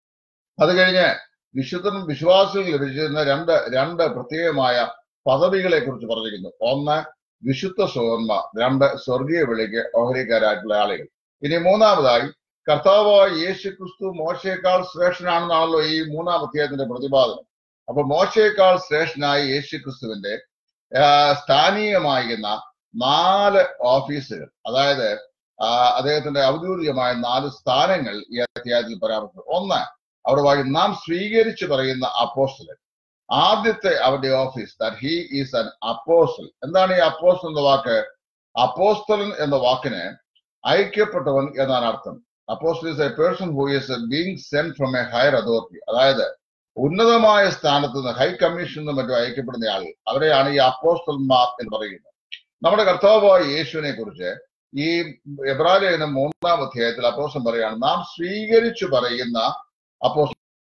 അത് കഴിഞ്ഞ് വിശുദ്ധ വിശ്വാസികൾ ലഭിച്ചിരുന്ന രണ്ട് രണ്ട് പ്രത്യേകമായ പദവികളെ കുറിച്ച് പറഞ്ഞിരിക്കുന്നു. ഒന്ന് വിശുദ്ധ സഹോദരന്മാർ, രണ്ട് സ്വർഗീയ വിളിക്ക് ഓഹരിക്കാരായിട്ടുള്ള ആളുകൾ. ഇനി മൂന്നാമതായി കർത്താവായ യേശു ക്രിസ്തു മോശയേക്കാൾ ശ്രേഷ്ഠനാണെന്നാണല്ലോ ഈ മൂന്നാം അധ്യായത്തിന്റെ പ്രതിപാദനം. അപ്പൊ മോശയേക്കാൾ ശ്രേഷ്ഠനായ യേശു ക്രിസ്തുവിന്റെ സ്ഥാനീയമായിരുന്ന നാല് ഓഫീസുകൾ, അതായത് അദ്ദേഹത്തിന്റെ ഔദ്യോഗികമായ നാല് സ്ഥാനങ്ങൾ ഈ അധ്യായത്തിൽ പരാമർശിച്ചു. ഒന്ന് അവിടെ വായി നാം സ്വീകരിച്ചു പറയുന്ന അപ്പോസ്തലൻ. ആദ്യത്തെ അവരുടെ office that he is an apostle. എന്താണ് ഈ അപ്പോസ്റ്റൽ എന്ന വാക്ക്? അപ്പോസ്തലൻ എന്ന വാക്കിന് ഐക്യപ്പെട്ടവൻ എന്നാണ് അർത്ഥം. Apostle is a person who is being sent from a higher authority. അതായത് ഉന്നതമായ സ്ഥാനത്ത് നിന്ന് ഹൈ കമ്മീഷൻ നിന്ന് മറ്റും അയക്കപ്പെടുന്ന ആളുകൾ, അവരെയാണ് ഈ അപ്പോസ്റ്റലന്മാർ എന്ന് പറയുന്നത്. നമ്മുടെ കർത്താവായ യേശുവിനെ കുറിച്ച് ഈ എബ്രായ ലേഖനം മൂന്നാം അധ്യായത്തിൽ അപ്പോസ്തലൻ പറയാണ് നാം സ്വീകരിച്ചു പറയുന്ന അപ്പോസ്തലൻ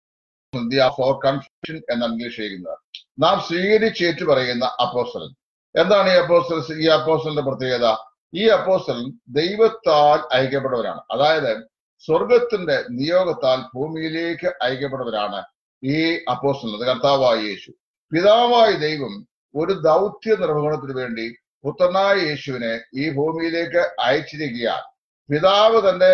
ഫോർ കൺഫ്യൂഷൻ എന്നാണ് ഇംഗ്ലീഷ് ചെയ്യുന്നത്. നാം സ്വീകരിച്ചേറ്റു പറയുന്ന അപ്പോസ്തലൻ. എന്താണ് ഈ അപ്പോസ്തലൻ? ഈ അപ്പോസ്തലന്റെ പ്രത്യേകത, ഈ അപ്പോസ്തലൻ ദൈവത്താൽ അയക്കപ്പെട്ടവരാണ്. അതായത് സ്വർഗത്തിന്റെ നിയോഗത്താൽ ഭൂമിയിലേക്ക് അയക്കപ്പെട്ടവരാണ് ഈ അപ്പോസ്തലൻ, കർത്താവായ യേശു. പിതാവായ ദൈവം ഒരു ദൗത്യ നിർവഹണത്തിന് വേണ്ടി പുത്രനായ യേശുവിനെ ഈ ഭൂമിയിലേക്ക് അയച്ചിരിക്കുകയാൽ പിതാവ് തന്റെ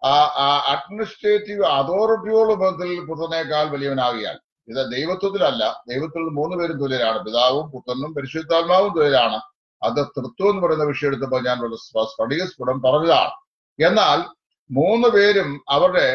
അഡ്മിനിസ്ട്രേറ്റീവ് അതോറിറ്റിയോട് ബന്ധത്തിൽ പുത്രനേക്കാൾ വലിയവനാകിയാൽ, ഇത് ദൈവത്വത്തിലല്ല, ദൈവത്തിൽ മൂന്ന് പേരും തുല്യരാണ്, പിതാവും പുത്രനും പരിശുദ്ധാത്മാവും തുല്യരാണ്. അത് തൃത്വം എന്ന് പറയുന്ന വിഷയം എടുത്തപ്പോൾ ഞാൻ സ്ഫടികസ്ഫുടം പറഞ്ഞതാണ്. എന്നാൽ മൂന്ന് പേരും അവരുടെ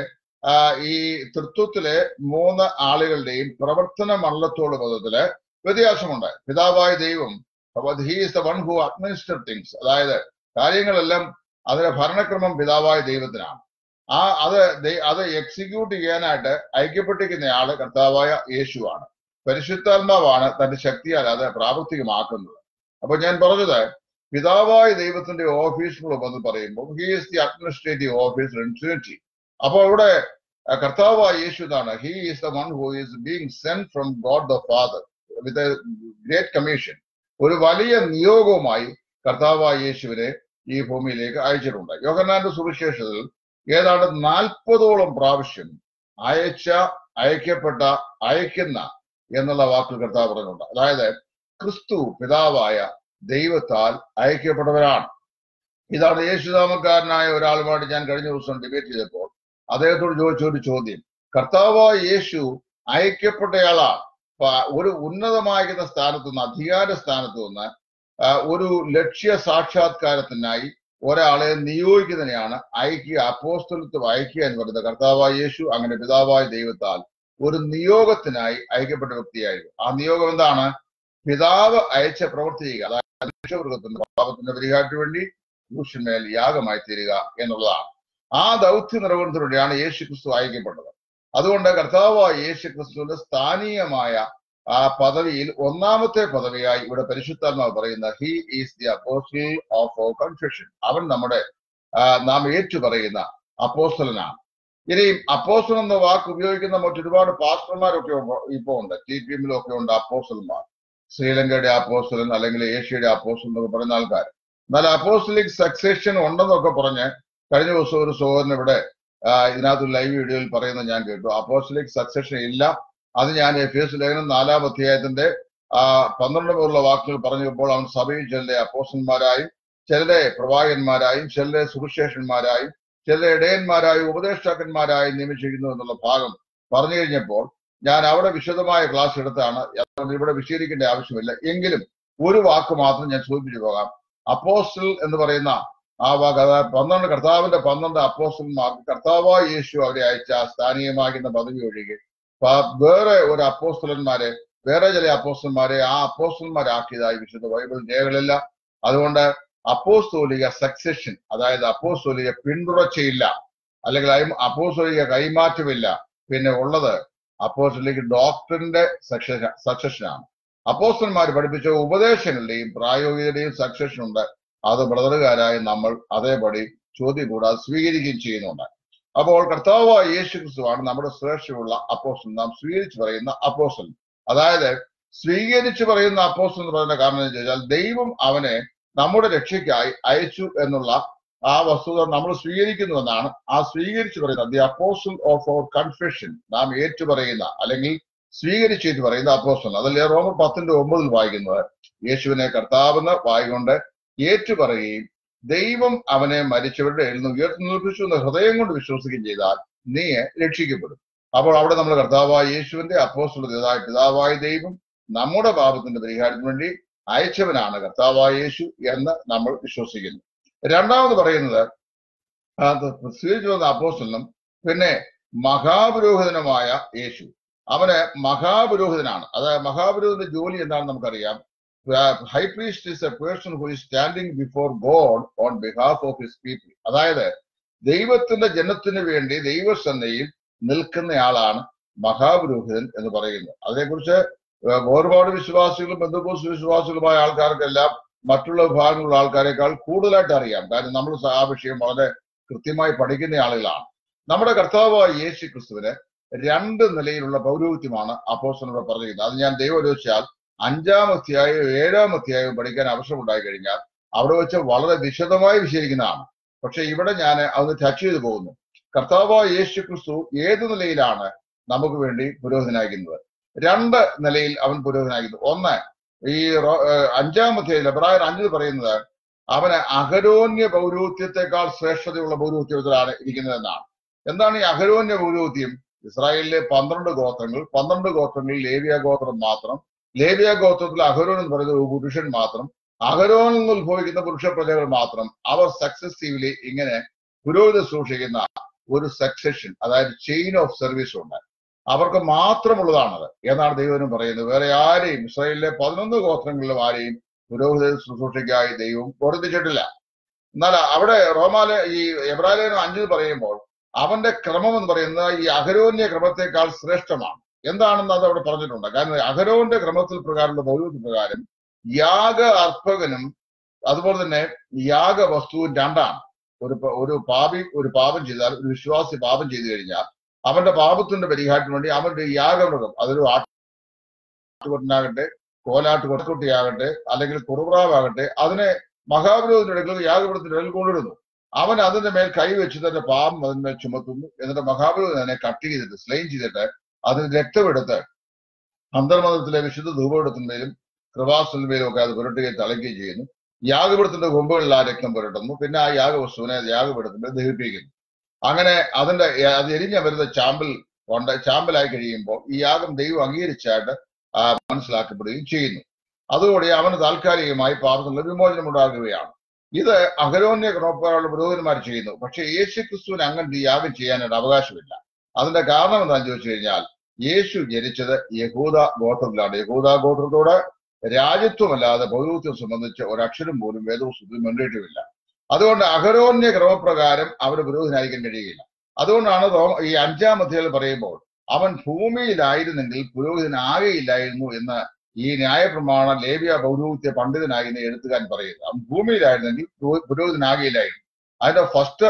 ഈ തൃത്വത്തിലെ മൂന്ന് ആളുകളുടെയും പ്രവർത്തന മണ്ഡലത്തോട് ബന്ധത്തില് വ്യത്യാസമുണ്ട്. പിതാവായ ദൈവം he is the one who administer things, അതായത് കാര്യങ്ങളെല്ലാം അതിന്റെ ഭരണക്രമം പിതാവായ ദൈവത്തിനാണ്. ആ അത് അത് എക്സിക്യൂട്ട് ചെയ്യാനായിട്ട് ഐക്യപ്പെട്ടിരിക്കുന്ന ആള് കർത്താവായ യേശുവാണ്. പരിശുദ്ധാത്മാവാണ് തന്റെ ശക്തിയാൽ അത് പ്രാവർത്തികമാക്കുന്നത്. അപ്പൊ ഞാൻ പറഞ്ഞത് പിതാവായ ദൈവത്തിന്റെ ഓഫീസുകൾ എന്ന് പറയുമ്പോൾ he is the administrative officer in Trinity. അപ്പൊ ഇവിടെ കർത്താവായ യേശു എന്നാണ് he is the one who is being sent from God the Father with a great commission. ഒരു വലിയ നിയോഗവുമായി കർത്താവായ യേശുവിനെ ഈ ഭൂമിയിലേക്ക് അയച്ചിട്ടുണ്ട്. യോഹന്നാന്റെ സുവിശേഷത്തിൽ ഏതാണ്ട് നാൽപ്പതോളം പ്രാവശ്യം അയച്ച, അയക്കപ്പെട്ട, അയക്കുന്ന എന്നുള്ള വാക്കുകൾ കർത്താവ് പറഞ്ഞിട്ടുണ്ട്. അതായത് ക്രിസ്തു പിതാവായ ദൈവത്താൽ അയക്കപ്പെട്ടവരാണ്. ഇതാണ് യേശുനാമക്കാരനായ ഒരാളുമായിട്ട് ഞാൻ കഴിഞ്ഞ ദിവസം ഡിബേറ്റ് ചെയ്തപ്പോൾ അദ്ദേഹത്തോട് ചോദിച്ച ഒരു ചോദ്യം, കർത്താവായ യേശു അയക്കപ്പെട്ടയാളാണ്. ഒരു ഉന്നതമായിരിക്കുന്ന സ്ഥാനത്തു നിന്ന്, അധികാര സ്ഥാനത്തു നിന്ന് ഒരു ലക്ഷ്യ സാക്ഷാത്കാരത്തിനായി ഒരാളെ നിയോഗിക്കുന്നതിനെയാണ് അയക്കുക, അപ്പോസ്തലത്വം അയക്കുക എന്ന് പറയുന്നത്. കർത്താവായ യേശു അങ്ങനെ പിതാവായ ദൈവത്താൽ ഒരു നിയോഗത്തിനായി അയക്കപ്പെട്ട വ്യക്തിയായിരുന്നു. ആ നിയോഗം എന്താണ്? പിതാവ് അയച്ച പ്രവൃത്തി ചെയ്യുക, അതായത് മനുഷ്യമൃഗത്തിന്റെ പാപത്തിന്റെ പരിഹാരത്തിന് വേണ്ടി ക്രൂശിന്മേൽ യാഗമായി തീരുക എന്നുള്ളതാണ്. ആ ദൗത്യ നിർവഹണത്തിലൂടെയാണ് യേശു ക്രിസ്തു അയക്കപ്പെട്ടത്. അതുകൊണ്ട് കർത്താവായ യേശു ക്രിസ്തുവിന്റെ സ്ഥാനീയമായ ആ പദവിയിൽ ഒന്നാമത്തെ പദവിയായി ഇവിടെ പരിശുദ്ധാത്മാവ് പറയുന്ന he is the apostle of our confession. അവൻ നമ്മുടെ നാം ഏറ്റു പറയുന്ന അപ്പോസ്റ്റലനാണ്. ഇനി അപ്പോസ്റ്റൽ എന്ന വാക്ക് ഉപയോഗിക്കുന്ന മറ്റൊരുപാട് പാസ്റ്റർമാരൊക്കെ ഇപ്പോ ഉണ്ട്. ടി പി എമ്മിലൊക്കെ ഉണ്ട് അപ്പോസ്റ്റലന്മാർ. ശ്രീലങ്കയുടെ അപ്പോസ്റ്റലൻ അല്ലെങ്കിൽ ഏഷ്യയുടെ അപ്പോസ്റ്റൽ എന്നൊക്കെ പറയുന്ന ആൾക്കാർ. എന്നാൽ അപ്പോസ്റ്റലിക് സക്സഷൻ ഉണ്ടെന്നൊക്കെ പറഞ്ഞ് കഴിഞ്ഞ ദിവസം ഒരു സഹോദരൻ ഇവിടെ ഇതിനകത്ത് ലൈവ് വീഡിയോയിൽ പറയുന്നത് ഞാൻ കേട്ടു. അപ്പോസ്റ്റലിക് സക്സഷൻ ഇല്ല. അത് ഞാൻ എഫ് എസ് ലേഖനം നാലാം അധ്യായത്തിന്റെ ആ പന്ത്രണ്ട് മുതലുള്ള വാക്കുകൾ പറഞ്ഞപ്പോൾ അവൻ സഭയിൽ ചിലരെ അപ്പോസ്റ്റലന്മാരായും ചിലരെ പ്രവാചകന്മാരായും ചിലരെ സുവിശേഷന്മാരായും ചിലരെ ഇടയന്മാരായും ഉപദേഷ്ടാക്കന്മാരായും നിയമിച്ചിരിക്കുന്നു എന്നുള്ള ഭാഗം പറഞ്ഞു കഴിഞ്ഞപ്പോൾ ഞാൻ അവിടെ വിശദമായ ക്ലാസ് എടുത്താണ്. ഇവിടെ വിശദീകരിക്കേണ്ട ആവശ്യമില്ല. എങ്കിലും ഒരു വാക്ക് മാത്രം ഞാൻ സൂചിപ്പിച്ചു പോകാം. അപ്പോസ്റ്റൽ എന്ന് പറയുന്ന ആ വാക്ക്, അതായത് പന്ത്രണ്ട് കർത്താവിന്റെ പന്ത്രണ്ട് അപ്പോസ്റ്റലന്മാർക്ക് കർത്താവായ യേശു അവരെ അയച്ച സ്ഥാനീയമാകുന്ന പദവി ഒഴികെ വേറെ ഒരു അപ്പോസ്റ്റലന്മാരെ വേറെ ചില അപ്പോസ്റ്റലന്മാരെ ആ അപ്പോസ്റ്റലന്മാരാക്കിയതായി വിശുദ്ധ ബൈബിൾ രേഖകളില്ല. അതുകൊണ്ട് അപ്പോസ്തോലിക സക്സഷൻ, അതായത് അപ്പോസ്തോലിക പിന്തുടർച്ചയില്ല, അല്ലെങ്കിൽ അപ്പോസ്തോലിക കൈമാറ്റമില്ല. പിന്നെ ഉള്ളത് അപ്പോസ്തോലിക ഡോക്ടറിന്റെ സക്സഷനാണ്. അപ്പോസ്റ്റലന്മാർ പഠിപ്പിച്ച ഉപദേശങ്ങളുടെയും പ്രായോഗികതയുടെയും സക്സഷൻ ഉണ്ട്. അത് ബ്രദറുകാരായ നമ്മൾ അതേപടി ചോദ്യം കൂടാതെ സ്വീകരിക്കുകയും ചെയ്യുന്നുണ്ട്. അപ്പോൾ കർത്താവായ യേശു ക്രിസ്തുവാണ് നമ്മുടെ ശ്രേഷ്ഠയുള്ള അപ്പോസ്റ്റൽ, നാം സ്വീകരിച്ചു പറയുന്ന അപ്പോസ്റ്റൽ. അതായത് സ്വീകരിച്ചു പറയുന്ന അപ്പോസ്റ്റൽ എന്ന് പറയുന്ന കാരണം എന്ന് ചോദിച്ചാൽ ദൈവം അവനെ നമ്മുടെ രക്ഷയ്ക്കായി അയച്ചു എന്നുള്ള ആ വസ്തുത നമ്മൾ സ്വീകരിക്കുന്നുവെന്നാണ്. ആ സ്വീകരിച്ചു പറയുന്ന the apostle of our confession, നാം ഏറ്റു പറയുന്ന അല്ലെങ്കിൽ സ്വീകരിച്ചേറ്റ് പറയുന്ന അപ്പോസ്റ്റൽ. അതല്ലേ റോമർ പത്തിന്റെ ഒമ്പതിൽ വായിക്കുന്നത്, യേശുവിനെ കർത്താവെന്ന് വായിക്കൊണ്ട് ഏറ്റു പറയുകയും ദൈവം അവനെ മരിച്ചവരുടെ എഴുന്ന് ഉയർത്തുനിൽപ്പിച്ചു എന്ന് ഹൃദയം കൊണ്ട് വിശ്വസിക്കുകയും ചെയ്താൽ നീ രക്ഷിക്കപ്പെടും. അപ്പോൾ അവിടെ നമ്മൾ കർത്താവായ യേശുവിന്റെ അപ്പോസ്തലനായ പിതാവായ ദൈവം നമ്മുടെ പാപത്തിന്റെ പരിഹാരത്തിന് വേണ്ടി അയച്ചവനാണ് കർത്താവായ യേശു എന്ന് നമ്മൾ വിശ്വസിക്കുന്നു. രണ്ടാമത് പറയുന്നത് സ്വീകരിച്ചു വന്ന അപ്പോസ്തലനും പിന്നെ മഹാപുരോഹിതനുമായ യേശു. അവന് മഹാപുരോഹിതനാണ്. അതായത് മഹാപുരോഹിതന്റെ ജോലി എന്താണെന്ന് നമുക്കറിയാം. High priest is a person who is standing before God on behalf of his people. അതായത് ദൈവത്തിന്റെ ജനത്തിന് വേണ്ടി ദൈവസന്നയിൽ നിൽക്കുന്നയാളാണ് മഹാപുരോഹിതൻ എന്ന് പറയുന്നത്. അതിനെക്കുറിച്ച് ഒരുപാട് വിശ്വാസികളും ബന്ധുക്കോസ് വിശ്വാസികളുമായ ആൾക്കാർക്കെല്ലാം മറ്റുള്ള വിഭാഗങ്ങളുള്ള ആൾക്കാരെക്കാൾ കൂടുതലായിട്ട് അറിയാം. കാരണം നമ്മൾ ആ വിഷയം വളരെ കൃത്യമായി പഠിക്കുന്ന ആളുകളാണ്. നമ്മുടെ കർത്താവായ യേശു ക്രിസ്തുവിന് രണ്ട് നിലയിലുള്ള പൗരോഹിത്യമാണ് അപ്പോസ്തലനോട് പറഞ്ഞിരിക്കുന്നത്. അത് ഞാൻ ദൈവം ചോദിച്ചാൽ അഞ്ചാം അധ്യായവും ഏഴാം അധ്യായവും പഠിക്കാൻ അവസരമുണ്ടായി കഴിഞ്ഞാൽ അവിടെ വെച്ച് വളരെ വിശദമായി വിശദീകരിക്കുന്നതാണ്. പക്ഷെ ഇവിടെ ഞാൻ അതൊന്ന് ടച്ച് ചെയ്തു പോകുന്നു. കർത്താവായ യേശു ക്രിസ്തു ഏത് നിലയിലാണ് നമുക്ക് വേണ്ടി പുരോഹിതനായിരിക്കുന്നത്? രണ്ട് നിലയിൽ അവൻ പുരോഹിതനായിരിക്കുന്നു. ഒന്ന്, ഈ അഞ്ചാം അധ്യായം എബ്രായർ അഞ്ചിൽ പറയുന്നത് അവന് അഹരോന്യ പൗരോഹിത്യത്തെക്കാൾ ശ്രേഷ്ഠതയുള്ള പൗരോഹിത്യത്തിലാണ് ഇരിക്കുന്നതെന്നാണ്. എന്താണ് ഈ അഹരോന്യ പൗരോഹിത്യം? ഇസ്രായേലിലെ പന്ത്രണ്ട് ഗോത്രങ്ങൾ, പന്ത്രണ്ട് ഗോത്രങ്ങളിൽ ലേവ്യ ഗോത്രം മാത്രം. ലേവ്യ ഗോത്രത്തിൽ അഹരോൻ എന്ന് പറയുന്ന ഒരു പുരുഷൻ മാത്രം, അഹരോനിൽ നിന്ന് ഉത്ഭവിക്കുന്ന പുരുഷ പ്രജകൾ മാത്രം, അവർ സക്സസീവ്ലി ഇങ്ങനെ പുരോഹിത സൂക്ഷിക്കുന്ന ഒരു സക്സഷൻ, അതായത് ചെയിൻ ഓഫ് സർവീസ് ഉണ്ട്. അവർക്ക് മാത്രമുള്ളതാണത് എന്നാണ് ദൈവം പറയുന്നത്. വേറെ ആരെയും ഇസ്രായേലിലെ പതിനൊന്ന് ഗോത്രങ്ങളിലും ആരെയും പുരോഹിത ശുശ്രൂഷയ്ക്കായി ദൈവം വർദ്ധിച്ചിട്ടില്ല. എന്നാൽ അവിടെ റോമാലെ ഈ എബ്രായലേഖനം അഞ്ചിൽ പറയുമ്പോൾ അവന്റെ ക്രമം എന്ന് പറയുന്നത് ഈ അഹരോന്യ ക്രമത്തെക്കാൾ ശ്രേഷ്ഠമാണ്. എന്താണെന്ന് അത് അവിടെ പറഞ്ഞിട്ടുണ്ട്. കാരണം അഹരോന്റെ ക്രമത്തിൽ പ്രകാരമുള്ള പൗരോഹിത്യ പ്രകാരം യാഗ അർപ്പകനും അതുപോലെ തന്നെ യാഗ വസ്തുവും രണ്ടാണ്. ഒരു ഒരു പാപി ഒരു പാപം ചെയ്താൽ, ഒരു വിശ്വാസി പാപം ചെയ്തു കഴിഞ്ഞാൽ അവന്റെ പാപത്തിന്റെ പരിഹാരത്തിന് വേണ്ടി അവന്റെ യാഗമൃഗം, അതൊരു ആട്ടുകൊറ്റനാകട്ടെ, കോലാട്ട് കൊട്ടക്കുട്ടിയാകട്ടെ, അല്ലെങ്കിൽ കുറുപ്രാവാകട്ടെ, അതിനെ മഹാപുരോഹിതന്റെ അടുക്കൽ യാഗപീഠത്തിന്റെ ഇടയിൽ കൊണ്ടിടുന്നു. അവൻ അതിന്റെ മേൽ കൈവച്ച് തന്റെ പാപം അതിന്മേൽ ചുമത്തുന്നു. എന്നിട്ട് മഹാപുരോഹിതൻ അതിനെ കട്ട് ചെയ്തിട്ട് സ്ലെയിൻ ചെയ്തിട്ട് അതിന് രക്തമെടുത്ത് അന്തർമതത്തിലെ വിശുദ്ധ ധൂപപീഠത്തിന്മേലും കൃപാസനത്തിന്മേലും ഒക്കെ അത് പുരട്ടുകയും തളിക്കുകയും ചെയ്യുന്നു. യാഗപീഠത്തിന്റെ കൊമ്പുകളിൽ ആ രക്തം പുരട്ടുന്നു. പിന്നെ ആ യാഗവസ്തുവിനെ യാഗപീഠത്തിന്മേൽ ദഹിപ്പിക്കുന്നു. അങ്ങനെ അതിന്റെ അത് എരിഞ്ഞ വരുന്ന ചാമ്പൽ കൊണ്ട് ചാമ്പലായി കഴിയുമ്പോൾ ഈ യാഗം ദൈവം അംഗീകരിച്ചായിട്ട് മനസ്സിലാക്കപ്പെടുകയും ചെയ്യുന്നു. അതോടെ അവന് താൽക്കാലികമായി പാപത്തിനുള്ള വിമോചനം ഉണ്ടാകുകയാണ്. ഇത് അഹരോന്യ ക്രമപ്രകാരമുള്ള പുരോഹിതന്മാർ ചെയ്യുന്നു. പക്ഷെ യേശു ക്രിസ്തുവിന് അങ്ങനെ യാഗം ചെയ്യാനായിട്ട് അവകാശമില്ല. അതിന്റെ കാരണം എന്താണെന്ന് ചോദിച്ചു കഴിഞ്ഞാൽ യേശു ജനിച്ചത് യഹൂദ ഗോത്രത്തിലാണ്. യഹൂദ ഗോത്രത്തോട് രാജ്യത്വമല്ലാതെ പൗരോഹിത്യം സംബന്ധിച്ച് ഒരക്ഷരം പോലും വേദപുസ്തകത്തിൽ മുന്നേറ്റമില്ല. അതുകൊണ്ട് അഹരോന്യ ക്രമപ്രകാരം അവന് പുരോഹിതനായിരിക്കാൻ കഴിയുകയില്ല. അതുകൊണ്ടാണ് ഈ അഞ്ചാം അധ്യായത്തിൽ പറയുമ്പോൾ അവൻ ഭൂമിയിലായിരുന്നെങ്കിൽ പുരോഹിതനാകെയില്ലായിരുന്നു എന്ന് ഈ ന്യായപ്രമാണ ലേവ്യ പൗരോഹിത്യ പണ്ഡിതനായിരുന്ന എഴുത്തുകാരൻ പറയുന്നത്. അവൻ ഭൂമിയിലായിരുന്നെങ്കിൽ പുരോഹിതനാകെയില്ലായിരുന്നു. അതിന്റെ ഫസ്റ്റ്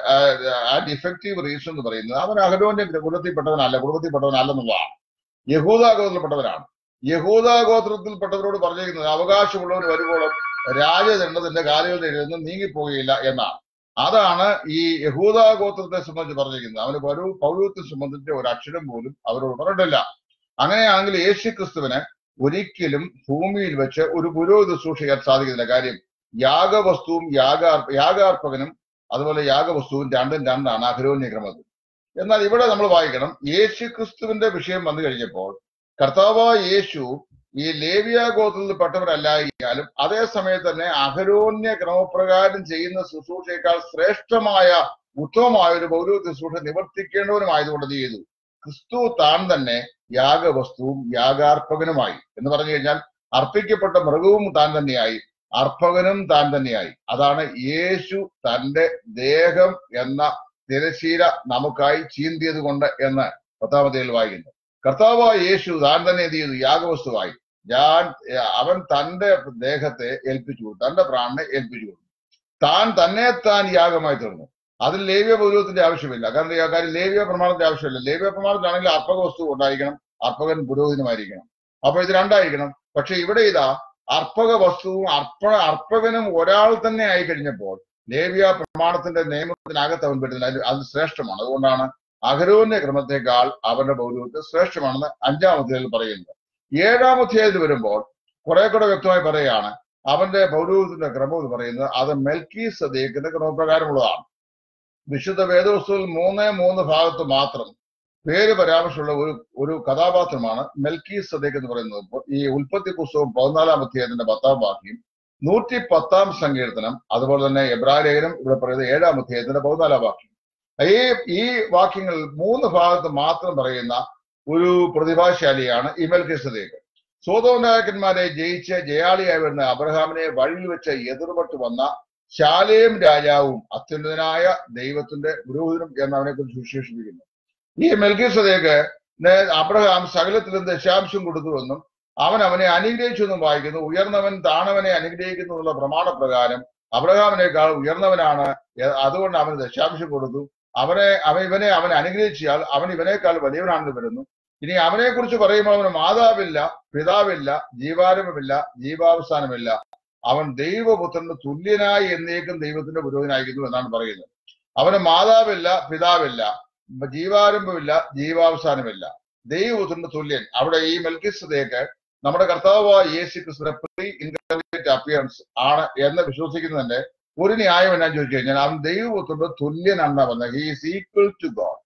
ആൻഡ് ഇഫക്റ്റീവ് റീസൺ എന്ന് പറയുന്നത് അവൻ അഹരോന്റെ കുലത്തിൽപ്പെട്ടവനല്ല കുടുംബത്തിൽപ്പെട്ടവനല്ലെന്നുള്ളതാണ്. യഹൂദാ ഗോത്രത്തിൽപ്പെട്ടവനാണ്. യഹൂദാ ഗോത്രത്തിൽപ്പെട്ടവരോട് പറഞ്ഞിരിക്കുന്നത് അവകാശമുള്ളവർ വരുമ്പോഴും രാജദണ്ഡത്തിന്റെ കാലുകളുടെ എഴുതുന്ന നീങ്ങിപ്പോവുകയില്ല എന്നാണ്. അതാണ് ഈ യഹൂദാ ഗോത്രത്തെ സംബന്ധിച്ച് പറഞ്ഞിരിക്കുന്നത്. അവന് പൗരോ പൗരോഹിത്യത്തെ സംബന്ധിച്ച് ഒരു അക്ഷരം പോലും അവരോട് പറഞ്ഞിട്ടില്ല. അങ്ങനെയാണെങ്കിൽ യേശു ക്രിസ്തുവിന് ഒരിക്കലും ഭൂമിയിൽ വെച്ച് ഒരു പുരോഹിത സൂക്ഷിക്കാൻ സാധിക്കുന്നില്ല. കാര്യം യാഗവസ്തുവും യാഗാർപ്പ യാഗാർപ്പകനും അതുപോലെ യാഗവസ്തുവും രണ്ടും രണ്ടാണ് അഹരോന്യ ക്രമത്തിൽ. എന്നാൽ ഇവിടെ നമ്മൾ വായിക്കണം, യേശു ക്രിസ്തുവിന്റെ വിഷയം വന്നു കഴിഞ്ഞപ്പോൾ കർത്താവായ യേശു ഈ ലേവ്യ ഗോത്രത്തിൽപ്പെട്ടവരല്ലായാലും അതേ സമയത്ത് തന്നെ അഹരോന്യ ക്രമപ്രകാരം ചെയ്യുന്ന ശുശ്രൂഷയേക്കാൾ ശ്രേഷ്ഠമായ ഉത്തമമായ ഒരു പൗരോഹിത്യ ശുശ്രൂഷ നിവർത്തിക്കേണ്ടവനുമായതുകൊണ്ട് ചെയ്തു. ക്രിസ്തു താൻ തന്നെ യാഗവസ്തുവും യാഗാർപ്പകനുമായി എന്ന് പറഞ്ഞു കഴിഞ്ഞാൽ അർപ്പിക്കപ്പെട്ട മൃഗവും താൻ തന്നെയായി, അർപ്പകനും താൻ തന്നെയായി. അതാണ് യേശു തന്റെ ദേഹം എന്ന തിരശീല നമുക്കായി ചീന്തിയത് കൊണ്ട് എന്ന് പത്താമത്തേൽ വായിക്കുന്നു. കർത്താവായ യേശു താൻ തന്നെ എന്ത് ചെയ്തു? യാഗവസ്തുവായി. ഞാൻ അവൻ തന്റെ ദേഹത്തെ ഏൽപ്പിച്ചു, തന്റെ പ്രാണനെ ഏൽപ്പിച്ചു കൊടുത്തു. താൻ തന്നെ താൻ യാഗമായി തീർന്നു. അതിൽ ലേവ്യ പൗരോഹിത്യത്തിന്റെ ആവശ്യമില്ല. കാരണം കാര്യം ലേവ്യ പ്രമാണത്തിന്റെ ആവശ്യമില്ല. ലേവ്യ പ്രമാണത്തിലാണെങ്കിൽ അർപ്പക വസ്തു ഉണ്ടായിരിക്കണം, അർപ്പകൻ പുരോഹിതമായിരിക്കണം. അപ്പൊ ഇത് രണ്ടായിരിക്കണം. പക്ഷെ ഇവിടെ ഇതാ അർപ്പക വസ്തുവും അർപ്പണ അർപ്പകനും ഒരാൾ തന്നെ ആയി കഴിഞ്ഞപ്പോൾ ലേവ്യ പ്രമാണത്തിന്റെ നിയമത്തിനകത്ത് അവൻ പറ്റുന്നില്ല. അത് ശ്രേഷ്ഠമാണ്. അതുകൊണ്ടാണ് അഹരോന്യ ക്രമത്തെക്കാൾ അവന്റെ പൗരോഹിത്യം ശ്രേഷ്ഠമാണെന്ന് അഞ്ചാമത്തേതിൽ പറയുന്നത്. ഏഴാമത്തേതിൽ വരുമ്പോൾ കുറെ കൂടെ വ്യക്തമായി പറയുകയാണ് അവന്റെ പൗരോഹിത്യത്തിന്റെ ക്രമം എന്ന് പറയുന്നത് അത് മെൽക്കീസദേക്കിന്റെ ക്രമപ്രകാരമുള്ളതാണ്. വിശുദ്ധ വേദപുസ്തകത്തിൽ മൂന്നേ മൂന്ന് ഭാഗത്ത് മാത്രം പേര് പരാമർശമുള്ള ഒരു ഒരു കഥാപാത്രമാണ് മെൽക്കീസദേക്ക് എന്ന് പറയുന്നത്. ഈ ഉൽപ്പത്തി പുസ്തകം പതിനാലാം അധ്യായത്തിന്റെ പത്താം വാക്യം, നൂറ്റി പത്താം സങ്കീർത്തനം, അതുപോലെ തന്നെ എബ്രായ ലേഖനം ഇവിടെ പറയുന്നത് ഏഴാം അധ്യായത്തിന്റെ പതിനാലാം വാക്യം. ഈ ഈ വാക്യങ്ങളിൽ മൂന്ന് ഭാഗത്ത് മാത്രം പറയുന്ന ഒരു പ്രതിഭാശാലിയാണ് ഈ മെൽക്കീസദേക്ക്. സോദോം രാജാക്കന്മാരെ ജയിച്ച് ജയാളിയായി വരുന്ന അബ്രഹാമിനെ വഴിയിൽ വെച്ച് എതിർപെട്ട് വന്ന ശാലേം രാജാവും അത്യുന്നതനായ ദൈവത്തിന്റെ പുരോഹിതനും എന്നവനെ കുറിച്ച് വിശേഷിപ്പിക്കുന്നു. ഈ മെൽക്കീസദേക്ക് അബ്രഹാം സകലത്തിലും ദശാംശം കൊടുത്തുവെന്നും അവൻ അവനെ അനുഗ്രഹിച്ചു എന്നും വായിക്കുന്നു. ഉയർന്നവൻ താണവനെ അനുഗ്രഹിക്കുന്നു എന്നുള്ള പ്രമാണപ്രകാരം അബ്രഹാമിനേക്കാൾ ഉയർന്നവനാണ്, അതുകൊണ്ട് അവന് ദശാംശം കൊടുത്തു. അവനെ അവൻ ഇവനെ അവൻ അനുഗ്രഹിച്ചാൽ അവൻ ഇവനേക്കാൾ വലിയവനാണെന്ന് വരുന്നു. ഇനി അവനെ കുറിച്ച് പറയുമ്പോൾ അവന് മാതാവില്ല, പിതാവില്ല, ജീവാരംഭമില്ല, ജീവാവസാനമില്ല. അവൻ ദൈവപുത്രന് തുല്യനായി എന്നേക്കും ദൈവത്തിന്റെ പുരോഹിതനായിരിക്കുന്നു എന്നാണ് പറയുന്നത്. അവന് മാതാവില്ല, പിതാവില്ല, ജീവാരംഭമില്ല, ജീവാവസാനമില്ല, ദൈവപുത്രന് തുല്യൻ. അവിടെ ഈ മെൽക്കീസദേക്ക് നമ്മുടെ കർത്താവായ യേശു ക്രിസ്തുവിന്റെ പ്രീ ഇൻകാർണേറ്റ് അപ്പിയറൻസ് ആണ് എന്ന് വിശ്വസിക്കുന്നതിന്റെ ഒരു ന്യായം എന്നാ ചോദിച്ചു കഴിഞ്ഞാൽ അവൻ ദൈവപുത്രന്റെ തുല്യനാണെന്നാ പറഞ്ഞത്. He is equal to God,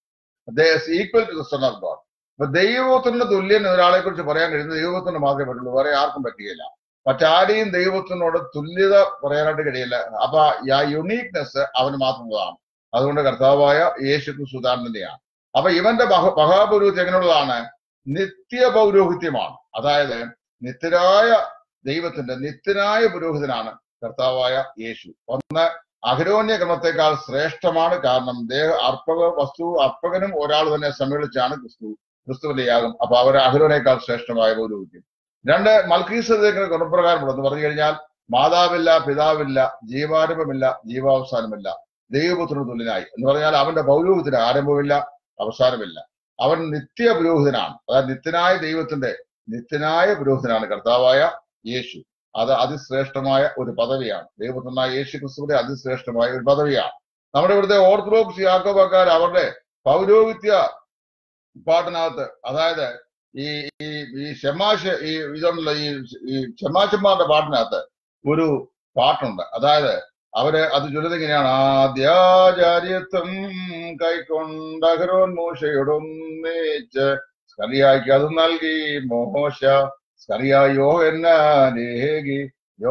equal to the son of God. അപ്പൊ ദൈവപുത്രന്റെ തുല്യൻ ഒരാളെ കുറിച്ച് പറയാൻ കഴിയുന്നത് ദൈവപുത്രന് മാത്രമേ പറ്റുള്ളൂ, വേറെ ആർക്കും പറ്റുകയില്ല. മറ്റാരെയും ദൈവപുത്രനോട് തുല്യത പറയാനായിട്ട് കഴിയില്ല. അപ്പൊ ആ യുണീക്നെസ് അവന് മാത്രമുള്ളതാണ്. അതുകൊണ്ട് കർത്താവായ യേശു ക്രിസ്തു താൻ തന്നെയാണ്. അപ്പൊ ഇവന്റെ മഹാപൗരോഹിത്യം എങ്ങനെയുള്ളതാണ്? നിത്യ പൗരോഹിത്യമാണ്. അതായത് നിത്യരായ ദൈവത്തിന്റെ നിത്യനായ പുരോഹിതനാണ് കർത്താവായ യേശു. ഒന്ന്, അഹരോന്യ ക്രമത്തെക്കാൾ ശ്രേഷ്ഠമാണ്. കാരണം ദേഹ അർപ്പക വസ്തു അർപ്പകനും ഒരാൾ തന്നെ സമ്മേളിച്ചാണ് ക്രിസ്തു ക്രിസ്തുവിന്റെ യാഗം. അപ്പൊ അവർ അഹരോനേക്കാൾ ശ്രേഷ്ഠമായ പൗരോഹിത്യം. രണ്ട്, മൽക്കീസദേക്കിന്റെ ക്രമപ്രകാരമുള്ളതെന്ന് പറഞ്ഞു കഴിഞ്ഞാൽ മാതാവില്ല, പിതാവില്ല, ജീവാരംഭമില്ല, ജീവാവസാനമില്ല, ദൈവപുത്രന് തുല്യനായി എന്ന് പറഞ്ഞാൽ അവന്റെ പൗരോഹിത്യത്തിന് ആരംഭമില്ല, അവസാനമില്ല. അവൻ നിത്യ പുരോഹിതനാണ്. അതായത് നിത്യനായ ദൈവത്തിന്റെ നിത്യനായ പുരോഹിതനാണ് കർത്താവായ യേശു. അത് അതിശ്രേഷ്ഠമായ ഒരു പദവിയാണ്. ദൈവപുത്രനായ യേശു ക്രിസ്തുവിന്റെ അതിശ്രേഷ്ഠമായ ഒരു പദവിയാണ്. നമ്മുടെ ഇവിടുത്തെ ഓർത്തഡോക്സ് യാക്കോബക്കാർ അവരുടെ പൗരോഹിത്യ പാട്ടിനകത്ത്, അതായത് ഈ ഈ ഷെമാശ് ഈ ഇതുണ്ടല്ലോ ഈ ഈ ഷെമാശന്മാരുടെ പാട്ടിനകത്ത് ഒരു പാട്ടുണ്ട്. അതായത് അവര് അത് ചൊല്ലുന്നത് ഇങ്ങനെയാണ്: ആദ്യാചാര്യത്വം കൈക്കൊണ്ട അഹരോൻ മോശയോടൊന്നിച്ച് സ്കറിയായിക്ക് അത് നൽകി മോശ സ്കറിയ യോഹന്നാനേകി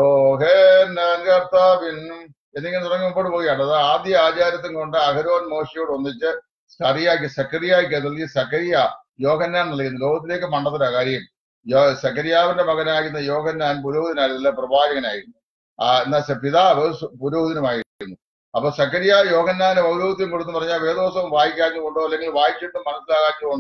യോഹന്നാൻ കർത്താവിനും എന്നിങ്ങനെ തുടങ്ങി മുമ്പോട്ട് പോവുകയാണ്. അത് ആദ്യ ആചാരത്വം കൊണ്ട് അഹരോൻ മോശയോട് ഒന്നിച്ച് സ്കറിയാക്കി സക്കരിയാക്കി അത് നൽകി സക്കരിയ യോഹന്നാൻ നൽകുന്നു. ലോകത്തിലേക്ക് മണ്ഡലത്തില കാര്യം. യോ സക്കരിയാവിന്റെ മകനായിരുന്ന യോഹന്നാൻ പുരോഹിതനായിരുന്നില്ല, പ്രവാചകനായിരുന്നു. ആ എന്നാ പിതാവ് പുരോഹിതനുമായിരുന്നു. അപ്പൊ സക്കരിയ യോഹന്നാന് പൗരോഹിത്യം കൊടുത്തു പറഞ്ഞാൽ വേദോത്സവം വായിക്കാഞ്ഞുകൊണ്ടോ അല്ലെങ്കിൽ വായിച്ചിട്ടും മനസ്സിലാകാഞ്ഞുകൊണ്ടോ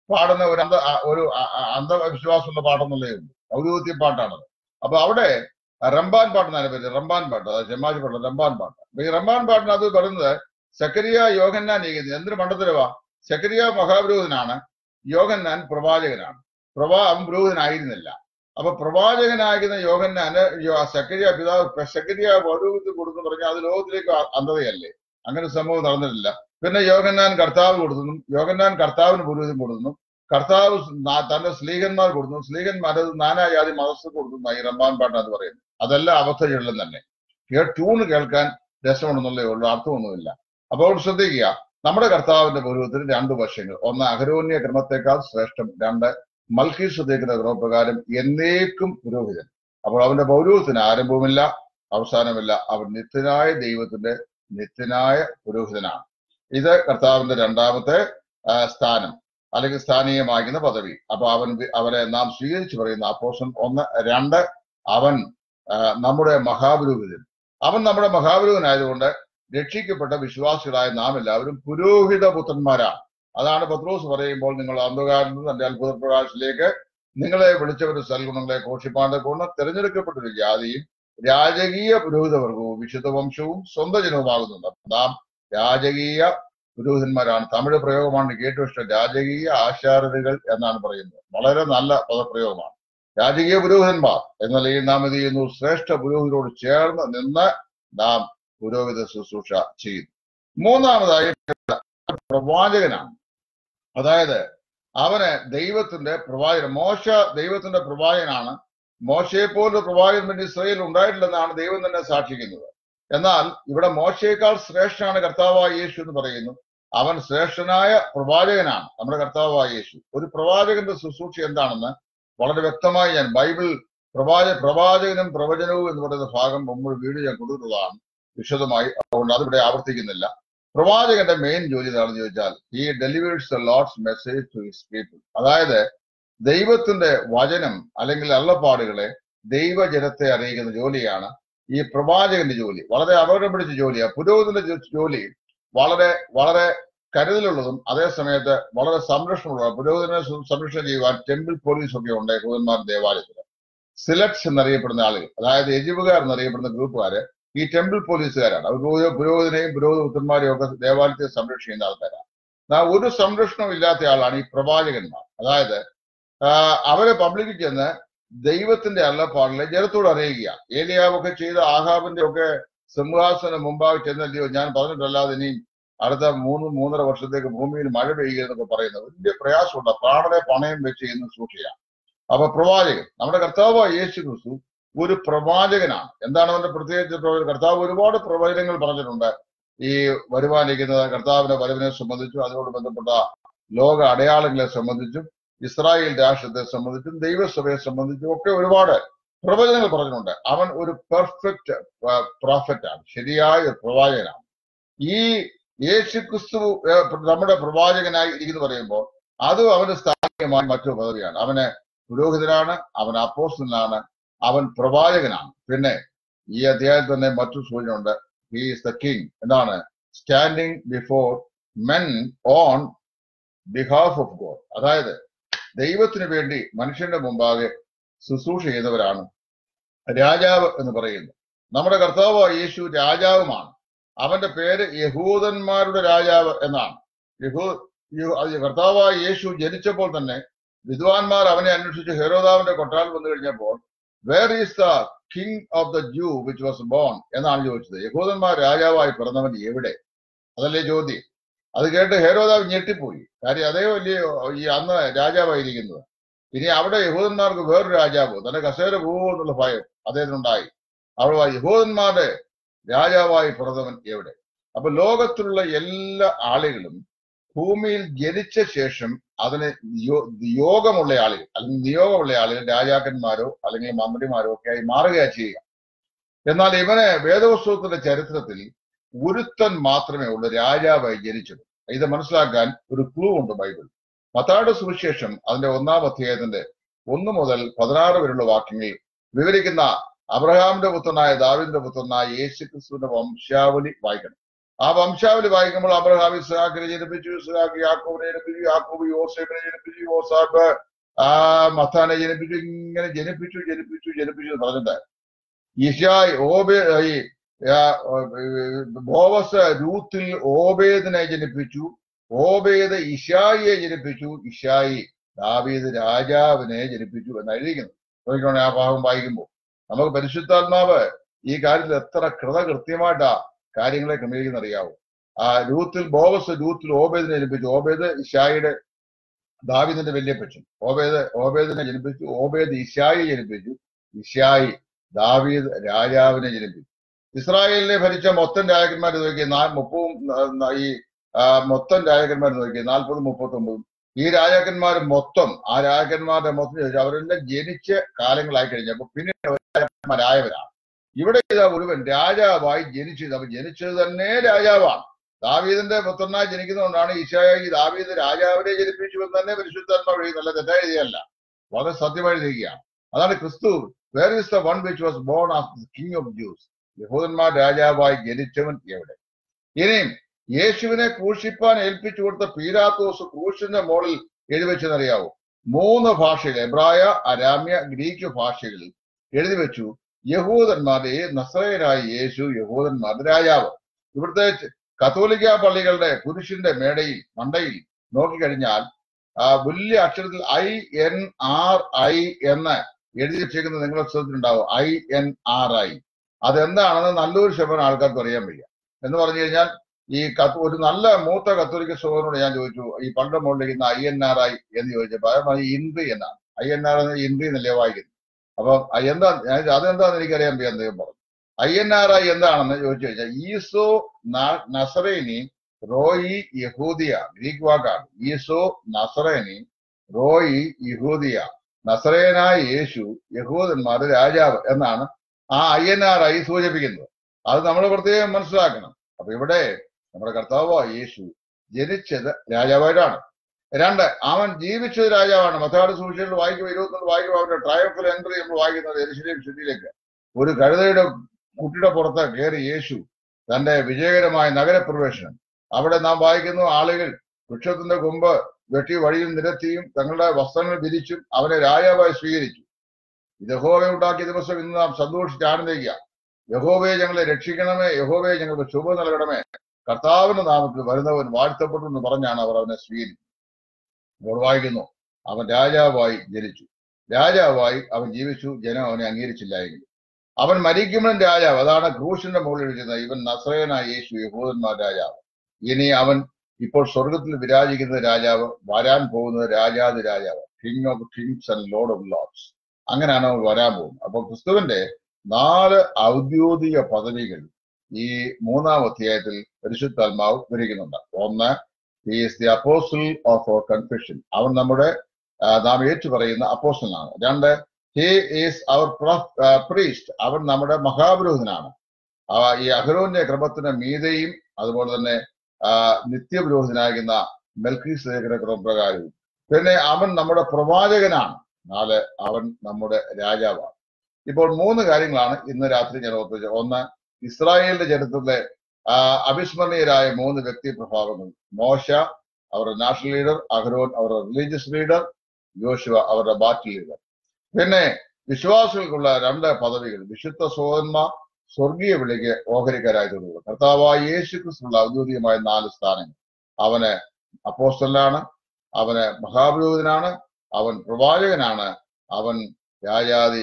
പാടുന്ന ഒരു അന്ധ ഒരു അന്ധവിശ്വാസമുള്ള പാട്ടെന്നുള്ളേ ഉള്ളൂ. ഔദ്യോഗിക പാട്ടാണത്. അപ്പൊ അവിടെ റംബാൻ പാട്ടെന്നാണ് പേര്. റംബാൻ പാട്ട്, അതായത് ചെമ്മാശി പാട്ട്, റംബാൻ പാട്ട്. അപ്പൊ ഈ റംബാൻ പാട്ടിന് അത് പറയുന്നത് സക്കരിയ യോഹന്നാൻ നീക്കുന്നത് എന്തൊരു മണ്ഡലവാ. സക്കരിയ മഹാപുരോഹിതനാണ്, യോഹന്നാൻ പ്രവാചകനാണ്. പ്രവാ അവൻ പുരോഹിതനായിരുന്നില്ല. അപ്പൊ പ്രവാചകനായിരുന്ന യോഹന്നാന് സക്കരിയ പിതാവ് സക്കരിയ പൗരോഹിത്യം കൊടുത്തു പറഞ്ഞാൽ അത് ലോകത്തിലേക്ക് അന്ധതയല്ലേ? അങ്ങനെ സംഭവം നടന്നിട്ടില്ല. പിന്നെ യോഹന്നാൻ കർത്താവ് കൊടുക്കുന്നു, യോഹന്നാൻ കർത്താവിന് പുരോഹിതം കൊടുക്കുന്നു, കർത്താവ് തന്റെ സ്ലീഹന്മാർ കൊടുക്കുന്നു, സ്ലീഹന്മാർ നാനാജാതി മതസ്ഥ കൊടുക്കുന്നു. ഈ റംബാൻ പാട്ട് എന്ന് പറയുന്നത് അതെല്ലാം അവസ്ഥകളിലും തന്നെ ട്യൂണ് കേൾക്കാൻ രസമുണ്ടെന്നുള്ളേ ഉള്ളൂ, അർത്ഥമൊന്നുമില്ല. അപ്പോൾ ശ്രദ്ധിക്കുക, നമ്മുടെ കർത്താവിന്റെ പുരോഹിതത്തിന് രണ്ടു വശങ്ങൾ. ഒന്ന് അഹരോന്യ ക്രമത്തെക്കാൾ ശ്രേഷ്ഠം, രണ്ട് മൽക്കീസദേക്കിന്റെ ക്രമപ്രകാരം എന്നേക്കും പുരോഹിതൻ. അപ്പോൾ അവന്റെ പൗരോഹിതത്തിന് ആരംഭവുമില്ല അവസാനമില്ല. അവൻ നിത്യനായ ദൈവത്തിന്റെ നിത്യനായ പുരോഹിതനാണ്. ഇത് കർത്താവിന്റെ രണ്ടാമത്തെ സ്ഥാനം അല്ലെങ്കിൽ സ്ഥാനീയമാകുന്ന പദവി. അപ്പൊ അവൻ അവരെ നാം സ്വീകരിച്ചു പറയുന്ന അപ്പോസ്തലൻ ഒന്ന് രണ്ട് അവൻ നമ്മുടെ മഹാപുരോഹിതൻ. അവൻ നമ്മുടെ മഹാപുരോഹിതനായതുകൊണ്ട് രക്ഷിക്കപ്പെട്ട വിശ്വാസികളായ നാം എല്ലാവരും പുരോഹിത പുത്രന്മാരാണ്. അതാണ് പത്രോസ് പറയുമ്പോൾ, നിങ്ങൾ അന്ധകാരത്തിൽ നിന്ന് തന്റെ അത്ഭുത പ്രകാശത്തിലേക്ക് നിങ്ങളെ വിളിച്ചവരുടെ സൽഗുണങ്ങളെ ഘോഷിപ്പാണ്ട് കൊണ്ട് തിരഞ്ഞെടുക്കപ്പെട്ടൊരു ജാതിയും രാജകീയ പുരോഹിതവർഗവും വിശുദ്ധ വംശവും സ്വന്തം ജനവുമാകുന്നുണ്ട്. നാം രാജകീയ പുരോഹിതന്മാരാണ്. തമിഴ് പ്രയോഗമാണ് ഏറ്റവും ഇഷ്ടം. രാജകീയ ആശാരഥികൾ എന്നാണ് പറയുന്നത്. വളരെ നല്ല പദപ്രയോഗമാണ്. രാജകീയ പുരോഹിതന്മാർ എന്ന നിലയിൽ നാം ഇത് ചെയ്യുന്നു. ശ്രേഷ്ഠ പുരോഹിതരോട് ചേർന്ന് നിന്ന് നാം പുരോഹിത ശുശ്രൂഷ ചെയ്യുന്നു. മൂന്നാമതായി പ്രവാചകനാണ്. അതായത് അവന് ദൈവത്തിന്റെ പ്രവാചകൻ. മോശ ദൈവത്തിന്റെ പ്രവാചകനാണ്. മോശയെ പോലൊരു പ്രവാചകൻ പിന്നെ ഇസ്രായേൽ ഉണ്ടായിട്ടില്ലെന്നാണ് ദൈവം തന്നെ സാക്ഷിക്കുന്നത്. എന്നാൽ ഇവിടെ മോശയേക്കാൾ ശ്രേഷ്ഠനാണ് കർത്താവായ യേശു എന്ന് പറയുന്നു. അവൻ ശ്രേഷ്ഠനായ പ്രവാചകനാണ് നമ്മുടെ കർത്താവായ യേശു. ഒരു പ്രവാചകന്റെ ശുശ്രൂഷ എന്താണെന്ന് വളരെ വ്യക്തമായി ഞാൻ ബൈബിൾ പ്രവാച പ്രവാചകനും പ്രവചനവും എന്ന് പറയുന്ന ഭാഗം മുമ്പ് വീഡിയോ ഞാൻ കൊടുത്തിട്ടുള്ളതാണ് വിശദമായി. അതുകൊണ്ട് അതിവിടെ ആവർത്തിക്കുന്നില്ല. പ്രവാചകന്റെ മെയിൻ ജോലി എന്താണെന്ന് ചോദിച്ചാൽ he delivers the Lord's message to his people. അതായത് ദൈവത്തിന്റെ വചനം അല്ലെങ്കിൽ അള്ളപ്പാടുകളെ ദൈവജനത്തെ അറിയിക്കുന്ന ജോലിയാണ് ഈ പ്രവാചകന്റെ ജോലി. വളരെ അപകടം പിടിച്ച ജോലിയാണ്. പുരോഹിതന്റെ ജോലി വളരെ വളരെ കരുതലുള്ളതും അതേ സമയത്ത് വളരെ സംരക്ഷണമുള്ളതാണ്. പുരോഹിതനെ സംരക്ഷണം ചെയ്യുവാൻ ടെമ്പിൾ പോലീസ് ഒക്കെ ഉണ്ട് യഹൂദന്മാരുടെ ദേവാലയത്തിൽ. സിലറ്റ്സ് എന്നറിയപ്പെടുന്ന ആളുകൾ, അതായത് എജിവുകാർ എന്നറിയപ്പെടുന്ന ഗ്രൂപ്പുകാര് ഈ ടെമ്പിൾ പോലീസുകാരാണ്. അവർ പുരോഹിതനെയും പുരോഹിത പുത്രന്മാരെയും ഒക്കെ ദേവാലയത്തെ സംരക്ഷിക്കുന്ന ആൾക്കാരാണ്. എന്നാൽ ഒരു സംരക്ഷണവും ഇല്ലാത്ത ആളാണ് ഈ പ്രവാചകന്മാർ. അതായത് അവരെ പബ്ലിക്കിൽ ചെന്ന് ദൈവത്തിന്റെ അള്ളപ്പാടിലെ ജനത്തോട് അറിയിക്കുക. ഏലിയാവൊക്കെ ചെയ്ത ആഹാബിന്റെ ഒക്കെ സിംഹാസനം മുമ്പാകെ ചെന്നല്ലയോ ഞാൻ പറഞ്ഞിട്ടല്ലാതെ ഇനിയും അടുത്ത മൂന്ന് മൂന്നര വർഷത്തേക്ക് ഭൂമിയിൽ മഴ പെയ്യുക എന്നൊക്കെ പറയുന്നത് വലിയ പ്രയാസമുണ്ട്. പ്രാണനെ പണയം വെച്ച് ചെയ്യുന്ന സൂക്ഷിയാണ്. അപ്പൊ പ്രവാചകൻ നമ്മുടെ കർത്താവായ യേശു ക്രിസ്തു ഒരു പ്രവാചകനാണ്. എന്താണ് അവന്റെ പ്രത്യേകിച്ച്? കർത്താവ് ഒരുപാട് പ്രവചനങ്ങൾ പറഞ്ഞിട്ടുണ്ട്. ഈ വരുവാനിരിക്കുന്ന കർത്താവിന്റെ വരവിനെ സംബന്ധിച്ചും അതിനോട് ബന്ധപ്പെട്ട ലോക അടയാളങ്ങളെ സംബന്ധിച്ചും ഇസ്രായേൽ രാഷ്ട്രത്തെ സംബന്ധിച്ചും ദൈവസഭയെ സംബന്ധിച്ചും ഒക്കെ ഒരുപാട് പ്രവചനങ്ങൾ പറഞ്ഞിട്ടുണ്ട്. അവൻ ഒരു പെർഫെക്റ്റ് പ്രോഫറ്റ് ആണ്, ശരിയായ ഒരു പ്രവാചകനാണ്. ഈ യേശു ക്രിസ്തു നമ്മുടെ പ്രവാചകനായി ഇരിക്കുന്നു പറയുമ്പോൾ അതും അവന് സ്ഥാനീയമായ മറ്റൊരു പദവിയാണ്. അവന് പുരോഹിതനാണ്, അവൻ അപ്പോസ്തലനാണ്, അവൻ പ്രവാചകനാണ്. പിന്നെ ഈ അധ്യായത്തിൽ തന്നെ മറ്റൊരു സൂചനയുണ്ട്. He is the king. എന്താണ്? Standing before men on behalf of God. അതായത് ദൈവത്തിന് വേണ്ടി മനുഷ്യന്റെ മുമ്പാകെ ശുശ്രൂഷ ചെയ്യുന്നവരാണ് രാജാവ് എന്ന് പറയുന്നത്. നമ്മുടെ കർത്താവായ യേശു രാജാവുമാണ്. അവന്റെ പേര് യഹൂദന്മാരുടെ രാജാവ് എന്നാണ്. യഹൂ കർത്താവായ യേശു ജനിച്ചപ്പോൾ തന്നെ വിദ്വാൻമാർ അവനെ അന്വേഷിച്ച് ഹെരോദാവിന്റെ കൊട്ടാരം വന്നു കഴിഞ്ഞപ്പോൾ where is the king of the Jew which was born എന്നാണ് ചോദിച്ചത്. യഹൂദന്മാർ രാജാവായി പിറന്നവൻ എവിടെ? അതല്ലേ ചോദ്യം. അത് കേട്ട് ഹെരോദാവ് ഞെട്ടിപ്പോയി. കാര്യം അതേ വലിയ ഈ അന്ന് രാജാവായിരിക്കുന്നത്. ഇനി അവിടെ യഹൂദന്മാർക്ക് വേറൊരു രാജാവ് തന്റെ കസേര പോകുമോ എന്നുള്ള ഭയം അദ്ദേഹത്തിനുണ്ടായി. അവിടെ യഹൂദന്മാരുടെ രാജാവായി പിറന്നവൻ എവിടെ? അപ്പൊ ലോകത്തിലുള്ള എല്ലാ ആളുകളും ഭൂമിയിൽ ജനിച്ച ശേഷം അതിന് യോഗമുള്ള ആളുകൾ അല്ലെങ്കിൽ നിയോഗമുള്ള ആളുകൾ രാജാക്കന്മാരോ അല്ലെങ്കിൽ മന്ത്രിമാരോ ഒക്കെ ആയി മാറുകയാണ് ചെയ്യുക. എന്നാൽ ഇവന് വേദപുസ്തകത്തിന്റെ ചരിത്രത്തിൽ ഒരുത്തൻ മാത്രമേ ഉള്ളൂ രാജാവായി ജനിച്ചത്. ഇത് മനസ്സിലാക്കാൻ ഒരു ക്ലൂ ഉണ്ട് ബൈബിൾ. മത്തായിയുടെ സുവിശേഷം അതിന്റെ ഒന്നാം അധ്യായത്തിന്റെ ഒന്ന് മുതൽ പതിനാറ് വരെയുള്ള വാക്യങ്ങളിൽ വിവരിക്കുന്ന അബ്രഹാമിന്റെ പുത്രനായ ദാവീദിന്റെ പുത്രനായ യേശു ക്രിസ്തുവിന്റെ വംശാവലി വായിക്കണം. ആ വംശാവലി വായിക്കുമ്പോൾ അബ്രഹാം ഇസ്ഹാക്കിനെ ജനിപ്പിച്ചു, ഇസ്ഹാക്ക് യാക്കോബിനെ ജനിപ്പിച്ചു, യാക്കോബ് യോസേഫിനെ ജനിപ്പിച്ചു, യോസാഫ് ആ മത്താനെ ജനിപ്പിച്ചു. ഇങ്ങനെ ജനിപ്പിച്ചു ജനിപ്പിച്ചു ജനിപ്പിച്ചു എന്ന് പറഞ്ഞിട്ട് ഇശായ് ഓബേ ഈ ബോവസ് രൂത്തിൽ ഓബേദിനെ ജനിപ്പിച്ചു, ഓബേദ് ഇശായിയെ ജനിപ്പിച്ചു, ഇശായി ദാവീദ് രാജാവിനെ ജനിപ്പിച്ചു എന്ന് എഴുതിയിരിക്കുന്നു. നോക്കിക്കോണേ ആ ഭാഗം വായിക്കുമ്പോൾ നമുക്ക് പരിശുദ്ധാത്മാവ് ഈ കാര്യത്തിൽ എത്ര കൃതകൃത്യമായിട്ടാ കാര്യങ്ങളെ ക്രമീകരിക്കുന്ന അറിയാവൂ. ആ രൂത്തിൽ ബോവസ് രൂത്തിൽ ഓബേദിനെ ജനിപ്പിച്ചു, ഓബേദ് ഇശായിയുടെ ദാവീദിന്റെ വല്യപ്പച്ചൻ. ഓബേദ് ഓബേദിനെ ജനിപ്പിച്ചു, ഓബേദ് ഇശായി ജനിപ്പിച്ചു, ഇശായി ദാവീദ് രാജാവിനെ ജനിപ്പിച്ചു. ഇസ്രായേലിനെ ഭരിച്ച മൊത്തം രാജാക്കന്മാർ നോക്കി നാ മുപ്പതും ഈ മൊത്തം രാജാക്കന്മാർ നോക്കി നാൽപ്പതും മുപ്പത്തി ഒമ്പതും ഈ രാജാക്കന്മാർ മൊത്തം ആ രാജാക്കന്മാരുടെ മൊത്തം ചോദിച്ചു അവരെല്ലാം ജനിച്ച് കാലങ്ങളായി കഴിഞ്ഞപ്പോ പിന്നീട് രാജാക്കന്മാരായവരാണ്. ഇവിടെ ഇതാ ഒരുവൻ രാജാവായി ജനിച്ചത്. അപ്പൊ ജനിച്ചത് തന്നെ രാജാവാണ്. ദാവീദിന്റെ പുത്രനായി ജനിക്കുന്നതുകൊണ്ടാണ് ഈശായി ദാവീദ് രാജാവിനെ ജനിപ്പിച്ചു എന്ന് തന്നെ പരിശുദ്ധാത്മാവ് എഴുതി. നല്ല തെറ്റായ എഴുതിയല്ല, വളരെ സത്യമായി എഴുതുകയാണ്. അതാണ് ക്രിസ്തു. Where is the one which was born of the king of Jews. യഹൂദന്മാർ രാജാവായി ജനിച്ചവൻ എവിടെ? ഇനിയും യേശുവിനെ ക്രൂശിപ്പാൻ ഏൽപ്പിച്ചു കൊടുത്ത പീലാത്തോസ് ക്രൂശിന്റെ മുകളിൽ എഴുതി വെച്ചെന്നറിയാവോ? മൂന്ന് ഭാഷയിൽ, എബ്രായ, അരാമ്യ, ഗ്രീക്ക് ഭാഷകളിൽ എഴുതി വെച്ചു യഹൂദന്മാരുടെ നസറേയനായ യേശു യഹൂദന്മാരുടെ രാജാവ്. ഇവിടുത്തെ കത്തോലിക്ക പള്ളികളുടെ കുരിശിന്റെ മേടയിൽ മണ്ടയിൽ നോക്കിക്കഴിഞ്ഞാൽ ആ വലിയ അക്ഷരത്തിൽ ഐ എൻ ആർ ഐ എന്ന് എഴുതി വെച്ചേക്കുന്നത് നിങ്ങളുടെ ശ്രദ്ധത്തിലുണ്ടാവും. ഐ എൻ ആർ ഐ അതെന്താണെന്ന് നല്ലൊരു ശതമാനം ആൾക്കാർക്ക് അറിയാൻ വയ്യ. എന്ന് പറഞ്ഞു കഴിഞ്ഞാൽ ഈ കത്ത് ഒരു നല്ല മൂത്ത കത്തോലിക്ക സഹോദരനോട് ഞാൻ ചോദിച്ചു ഈ പണ്ട് മുകളിലിരിക്കുന്ന ഐ എൻ ആർ ഐ എന്ന് ചോദിച്ചപ്പോൾ അത് ഇൻട്രി എന്നാണ്. ഐ എൻ ആർ എന്ന ഇൻട്രി എന്നല്ലേ വായിക്കുന്നത്. അപ്പം എന്താ അതെന്താന്ന് എനിക്കറിയാൻ വയ്യ അദ്ദേഹം പറഞ്ഞു. ഐ എൻ ആർ ഐ എന്താണെന്ന് ചോദിച്ചു കഴിഞ്ഞാൽ ഈസോ നസറേനി റോയി യഹൂദിയ, ഗ്രീക്ക് വാക്കാണ്. ഈസോ നസറേനി റോയി യഹൂദിയ, നസറേനായ യേശു യഹൂദന്മാരുടെ രാജാവ് എന്നാണ് ആ ഐ എൻ ആർ ഐ സൂചിപ്പിക്കുന്നത്. അത് നമ്മൾ പ്രത്യേകം മനസ്സിലാക്കണം. അപ്പൊ ഇവിടെ നമ്മുടെ കർത്താവ് യേശു ജനിച്ചത് രാജാവായിട്ടാണ്. രണ്ട്, അവൻ ജീവിച്ചത് രാജാവാണ്. മത്തായിയുടെ സുവിശേഷത്തിൽ വായിക്കുമ്പോൾ ഇരുപത്തൊന്ന് വായിക്കുമ്പോൾ അവരുടെ ട്രയംഫൽ എൻട്രി നമ്മൾ വായിക്കുന്നത് യെരുശലേം സിറ്റിയിലേക്ക് ഒരു കഴുതയുടെ കുട്ടിയുടെ പുറത്ത് കയറി യേശു തന്റെ വിജയകരമായ നഗരപ്രവേശനം. അവിടെ നാം വായിക്കുന്നു ആളുകൾ വൃക്ഷത്തിന്റെ കൊമ്പ് വെട്ടി വഴിയിൽ നിരത്തിയും തങ്ങളുടെ വസ്ത്രങ്ങൾ വിരിച്ചും അവനെ രാജാവായി സ്വീകരിച്ചു. യഹോവയെ ഉണ്ടാക്കിയ ദിവസം ഇന്ന് നാം സന്തോഷിച്ച് ആനന്ദിക്കുക. യഹോവയെ ഞങ്ങളെ രക്ഷിക്കണമേ, യഹോവയെ ഞങ്ങൾക്ക് ശുഭ നൽകണമേ, കർത്താവിന്റെ നാമത്തിൽ വരുന്നവൻ വാഴ്ത്തപ്പെട്ടു എന്ന് പറഞ്ഞാണ് അവർ അവനെ സ്വീകരിച്ചത്. അവർ വായിക്കുന്നു അവൻ രാജാവായി ജനിച്ചു, രാജാവായി അവൻ ജീവിച്ചു, ജനം അവനെ അംഗീകരിച്ചില്ല എങ്കിൽ അവൻ മരിക്കുമ്പോഴും രാജാവ്. അതാണ് ക്രൂശിന്റെ മുകളിൽ എഴുതുന്നത് ഇവൻ നസറേനായ യേശു യഹൂദന്മാർ രാജാവ്. ഇനി അവൻ ഇപ്പോൾ സ്വർഗത്തിൽ വിരാജിക്കുന്ന രാജാവ്, വരാൻ പോകുന്നത് രാജാതി രാജാവ്, king of kings and lord of lords. അങ്ങനെയാണ് അവൻ വരാൻ പോകുന്നത്. അപ്പൊ ക്രിസ്തുവിന്റെ നാല് ഔദ്യോഗിക പദവികൾ ഈ മൂന്നാം അധ്യായത്തിൽ പരിശുദ്ധാത്മാവ് വിവരിക്കുന്നുണ്ട്. ഒന്ന്, he is the apostle of our confession, അവൻ നമ്മുടെ നാം ഏറ്റു പറയുന്ന അപ്പോസ്റ്റലാണ്. രണ്ട്, ഹി ഈസ് അവർ പ്രീസ്റ്റ്, അവൻ നമ്മുടെ മഹാപുരോഹിതനാണ്. ഈ അഹരോന്റെ ക്രമത്തിന് മീതെയും അതുപോലെ തന്നെ നിത്യപുരോഹിതനാകുന്ന മെൽക്കീസേദെക്കിന്റെ ക്രമപ്രകാരവും. പിന്നെ അവൻ നമ്മുടെ പ്രവാചകനാണ്. നാല്, അവൻ നമ്മുടെ രാജാവാണ്. ഇപ്പോൾ മൂന്ന് കാര്യങ്ങളാണ് ഇന്ന് രാത്രി ഞാൻ ഓർപ്പിച്ചത്. ഒന്ന്, ഇസ്രായേലിന്റെ ചരിത്രത്തിലെ അവിസ്മരണീയരായ മൂന്ന് വ്യക്തി പ്രഭാവങ്ങൾ. മോശ അവരുടെ നാഷണൽ ലീഡർ, അഹരോൻ അവരുടെ റിലീജിയസ് ലീഡർ, യോശുവ അവരുടെ ബാറ്റിൽ ലീഡർ. പിന്നെ വിശ്വാസികൾക്കുള്ള രണ്ട് പദവികൾ, വിശുദ്ധ സഹോദരന്മാർ, സ്വർഗീയ വിളിക്ക് ഓഹരിക്കാരായി തുടങ്ങുക. കർത്താവായ യേശു ക്രിസ്തുവിനുള്ള ഔദ്യോഗികമായ നാല് സ്ഥാനങ്ങൾ. അവന് അപ്പോസ്തലനാണ്, അവന് മഹാപുരോഹിതനാണ്, അവൻ പ്രവാചകനാണ്, അവൻ രാജാതി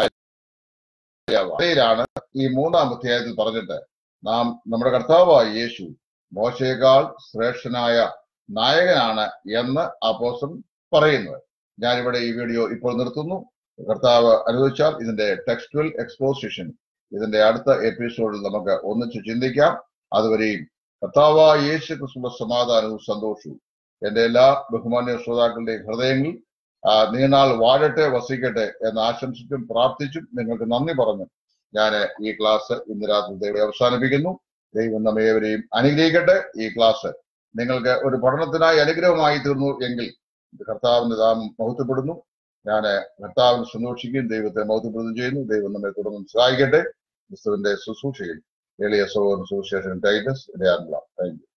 രാജാവാണ്. ഈ മൂന്നാം അധ്യായത്തിൽ പറഞ്ഞിട്ട് നാം നമ്മുടെ കർത്താവായ യേശു മോശയേക്കാൾ ശ്രേഷ്ഠനായ നായകനാണ് എന്ന് അപ്പോസ്തലൻ പറയുന്നത്. ഞാനിവിടെ ഈ വീഡിയോ ഇപ്പോൾ നിർത്തുന്നു. കർത്താവ് അനുവദിച്ചാൽ ഇതിന്റെ ടെക്സ്റ്റുവൽ എക്സ്പോസിഷൻ ഇതിന്റെ അടുത്ത എപ്പിസോഡിൽ നമുക്ക് ഒന്നിച്ച് ചിന്തിക്കാം. അതുവരെയും കർത്താവായ യേശു ക്രിസ്തുവിന്റെ സമാധാനവും സന്തോഷവും എന്റെ എല്ലാ ബഹുമാന്യ ശ്രോതാക്കളുടെയും ഹൃദയങ്ങളിൽ നീണാൾ വാഴട്ടെ, വസിക്കട്ടെ എന്ന് ആശംസിച്ചും പ്രാർത്ഥിച്ചും നിങ്ങൾക്ക് നന്ദി പറഞ്ഞു ഞാൻ ഈ ക്ലാസ് ഇന്ന് രാത്രി അവസാനിപ്പിക്കുന്നു. ദൈവം നമ്മേവരെയും അനുഗ്രഹിക്കട്ടെ. ഈ ക്ലാസ് നിങ്ങൾക്ക് ഒരു പഠനത്തിനായി അനുഗ്രഹമായി തീർന്നു എങ്കിൽ കർത്താവിന്റെ നാമം മഹത്വപ്പെടുന്നു. ഞാൻ കർത്താവിനെ സന്തോഷിക്കുകയും ദൈവത്തെ മഹത്വപ്പെടുകയും ചെയ്യുന്നു. ദൈവം നമ്മെ തുടർന്ന് സഹായിക്കട്ടെ. ക്രിസ്തുവിന്റെ ശുശ്രൂഷയിൽ എളിയ സഹോദരൻ സുവിശേഷൻ ടൈറ്റസ് ഇടയാറുള്ള. Thank U.